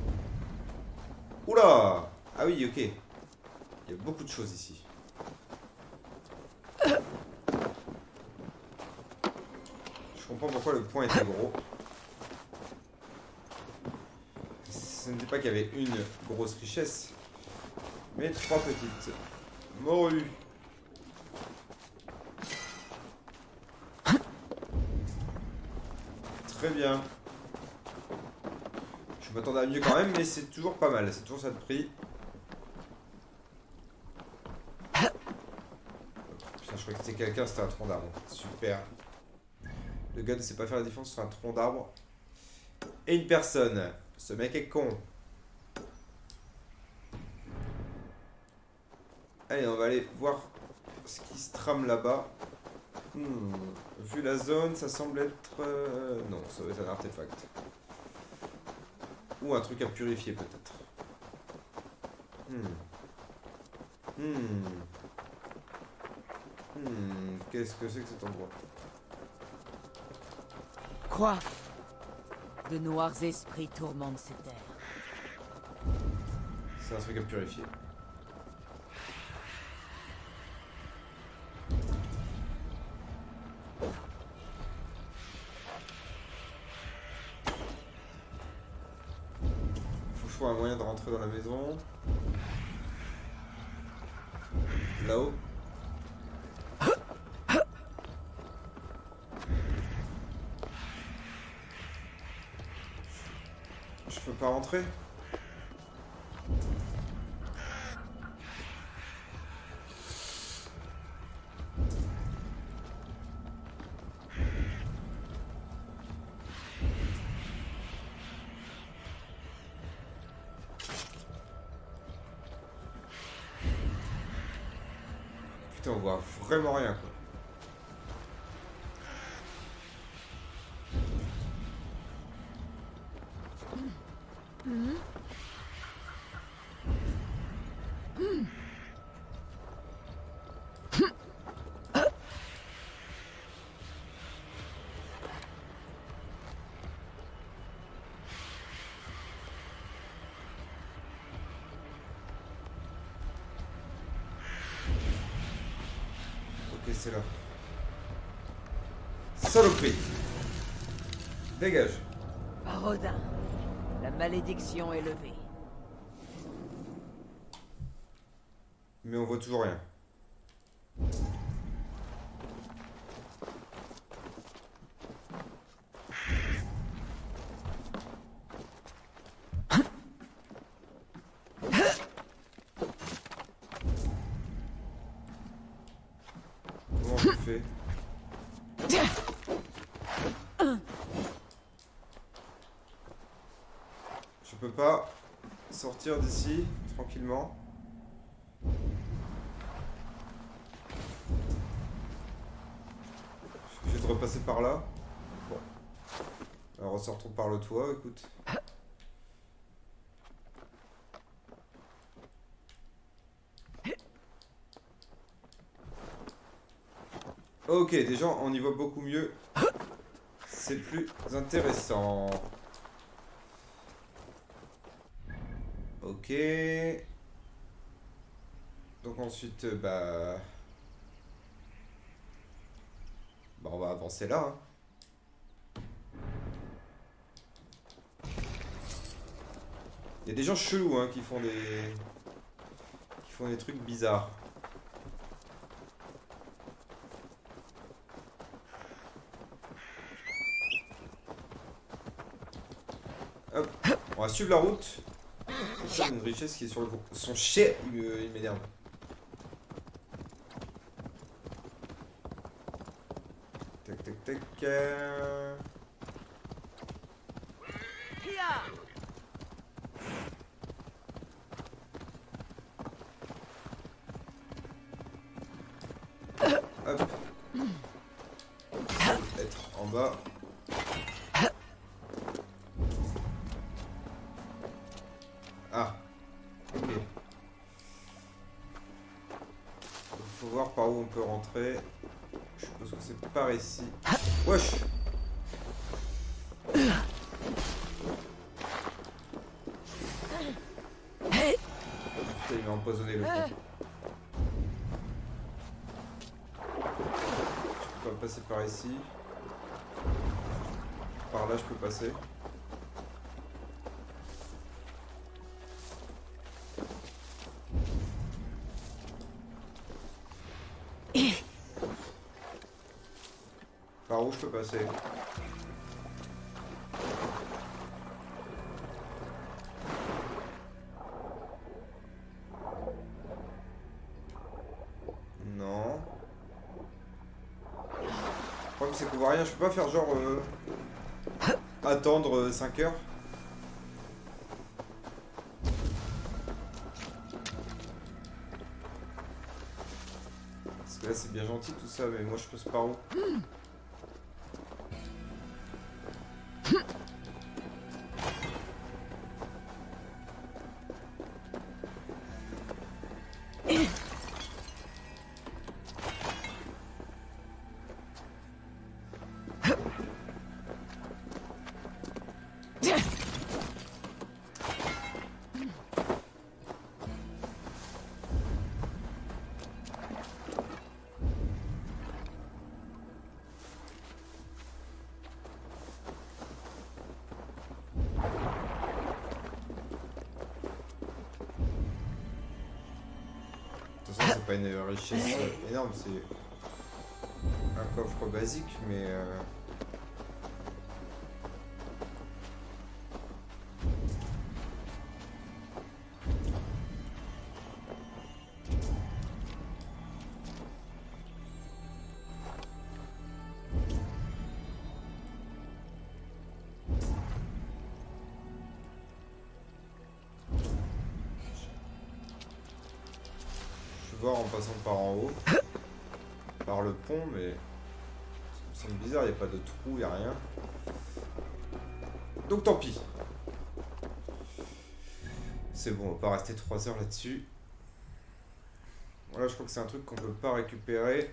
Oula! Ah oui, ok. Il y a beaucoup de choses ici. Je comprends pourquoi le point était gros. Ce n'était pas qu'il y avait une grosse richesse, mais trois petites. Morues. Très bien. Je m'attendais à mieux quand même, mais c'est toujours pas mal. C'est toujours ça de prix. Putain, je croyais que c'était quelqu'un, c'était un tronc d'arbre. Super. Le gars ne sait pas faire la différence sur un tronc d'arbre et une personne. Ce mec est con. Allez, on va aller voir ce qui se trame là-bas. Hmm. Vu la zone, ça semble être... Euh... Non, ça va être un artefact. Ou un truc à purifier peut-être. Hmm. Hmm. Hmm. Qu'est-ce que c'est que cet endroit? Quoi? De noirs esprits tourmentent ces terres. C'est un truc à purifier. Faut que je trouve un moyen de rentrer dans la maison. Là-haut. Je peux pas rentrer? Putain, on voit vraiment rien quoi. Mmh. Mmh. Ok, c'est là. Saloperie. Dégage. Rodin, la malédiction est levée. Mais on voit toujours rien. Comment on fait? Je peux pas sortir d'ici tranquillement. Je vais de repasser par là. Bon. Alors ressortons par le toit, écoute. Ok, déjà on y voit beaucoup mieux. C'est plus intéressant. Ok. Donc ensuite, bah... Bah on va avancer là. Hein. Il y a des gens chelous hein, qui font des... qui font des trucs bizarres. Hop, on va suivre la route. C'est une richesse qui est sur le groupe. Son chien, il m'énerve. Tac, tac, tac. Euh... Hop. Être en bas. Ah. Ok. Faut voir par où on peut rentrer. Je suppose que c'est par ici. Wesh. Putain, il m'a empoisonné le coup. Je peux pas passer par ici. Par là, je peux passer. Par où je peux passer? Non. Le problème c'est qu'on voit rien, je peux pas faire genre euh, attendre euh, cinq heures. Parce que là c'est bien gentil tout ça, mais moi je passe par où? C'est pas une richesse énorme, c'est un coffre basique, mais euh... en passant par en haut, par le pont, mais ça me semble bizarre, il n'y a pas de trou, il n'y a rien. Donc tant pis. C'est bon, on va pas rester trois heures là-dessus. Voilà, je crois que c'est un truc qu'on peut pas récupérer.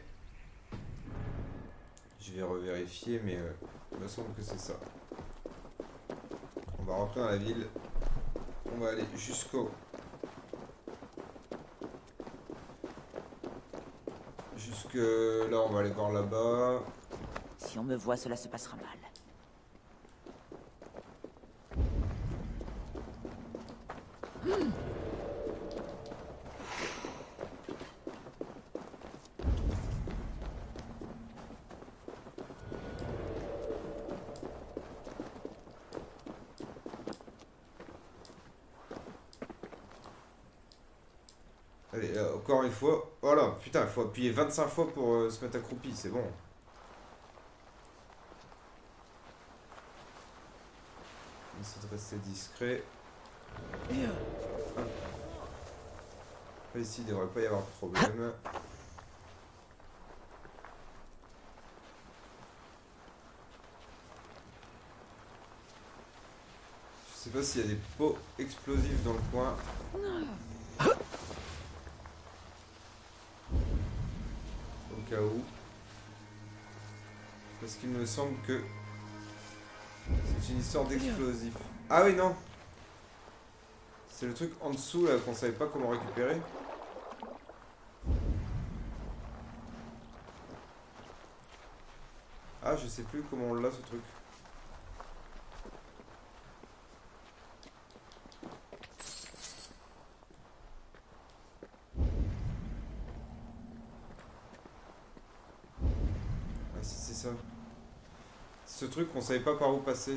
Je vais revérifier, mais euh, il me semble que c'est ça. On va rentrer dans la ville. On va aller jusqu'au... Jusque là, on va aller voir là-bas. Si on me voit, cela se passera mal. Allez, euh, encore une fois. Voilà, putain, il faut appuyer vingt-cinq fois pour euh, se mettre accroupi, c'est bon. On essaie de rester discret. Hop. Ici, il ne devrait pas y avoir de problème. Je sais pas s'il y a des pots explosifs dans le coin. Au cas où. Parce qu'il me semble que c'est une histoire d'explosifs. Ah oui, non. C'est le truc en dessous là qu'on savait pas comment récupérer. Ah, je sais plus comment on l'a ce truc. ça? Ce truc qu'on savait pas par où passer.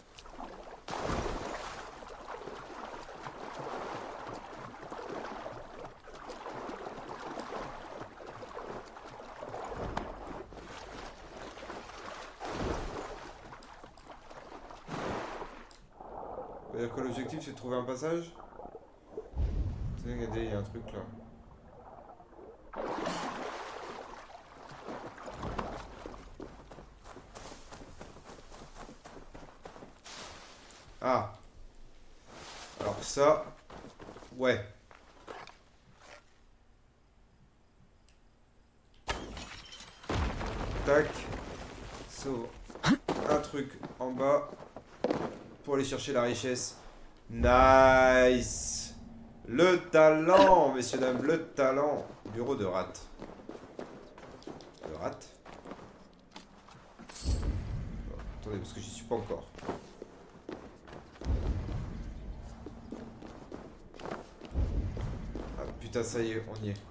C'est-à-dire que l'objectif c'est de trouver un passage? Regardez, il y a un truc là. Ah. Alors ça... Ouais. Tac. Sauve un truc en bas. Pour aller chercher la richesse. Nice. Le talent, messieurs, dames, le talent. Bureau de rat. De rat. Oh, attendez, parce que j'y suis pas encore. Ah putain, ça y est, on y est.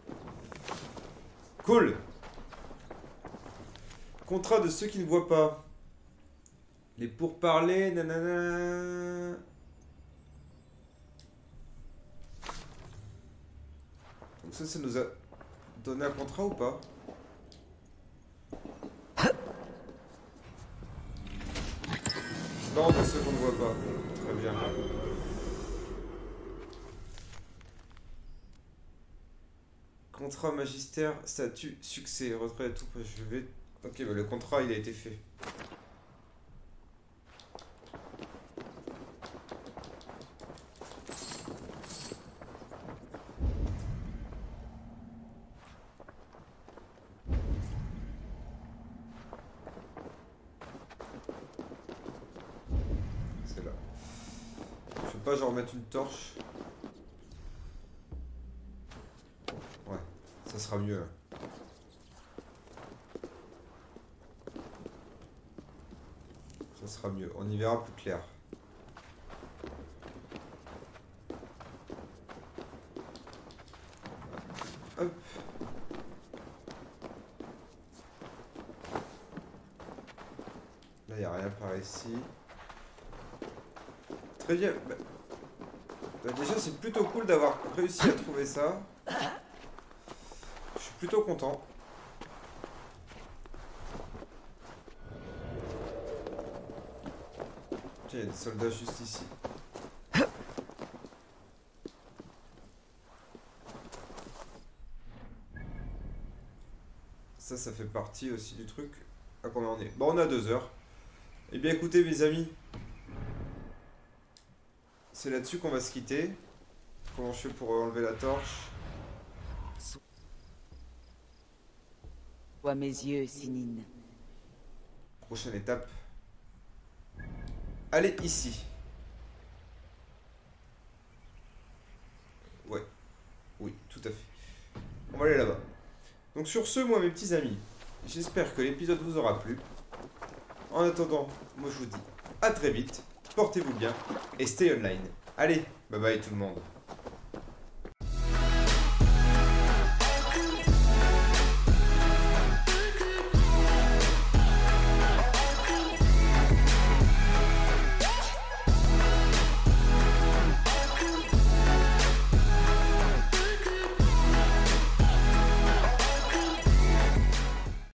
Cool. Contrat de ceux qui ne voient pas. Les pourparlers, nanana. Donc ça, ça nous a donné un contrat ou pas? Non, de ceux qu'on ne voit pas. Très bien. Contrat magistère, statut, succès, retrait, tout. Je vais... Ok, bah le contrat, il a été fait. C'est là. Je peux pas genre mettre une torche. Ouais, ça sera mieux là. Ça sera mieux, on y verra plus clair. Hop. Là, il n'y a rien par ici. Très bien. Bah, bah déjà, c'est plutôt cool d'avoir réussi à trouver ça. Je suis plutôt content. Tiens, il y a des soldats juste ici. Ça, ça fait partie aussi du truc. À combien on est? Bon, on a deux heures. Eh bien, écoutez, mes amis. C'est là-dessus qu'on va se quitter. Comment je fais pour enlever la torche? Vois mes yeux, Sinine. Prochaine étape. Allez, ici. Ouais. Oui, tout à fait. On va aller là-bas. Donc sur ce, moi, mes petits amis, j'espère que l'épisode vous aura plu. En attendant, moi, je vous dis à très vite. Portez-vous bien et stay online. Allez, bye bye tout le monde.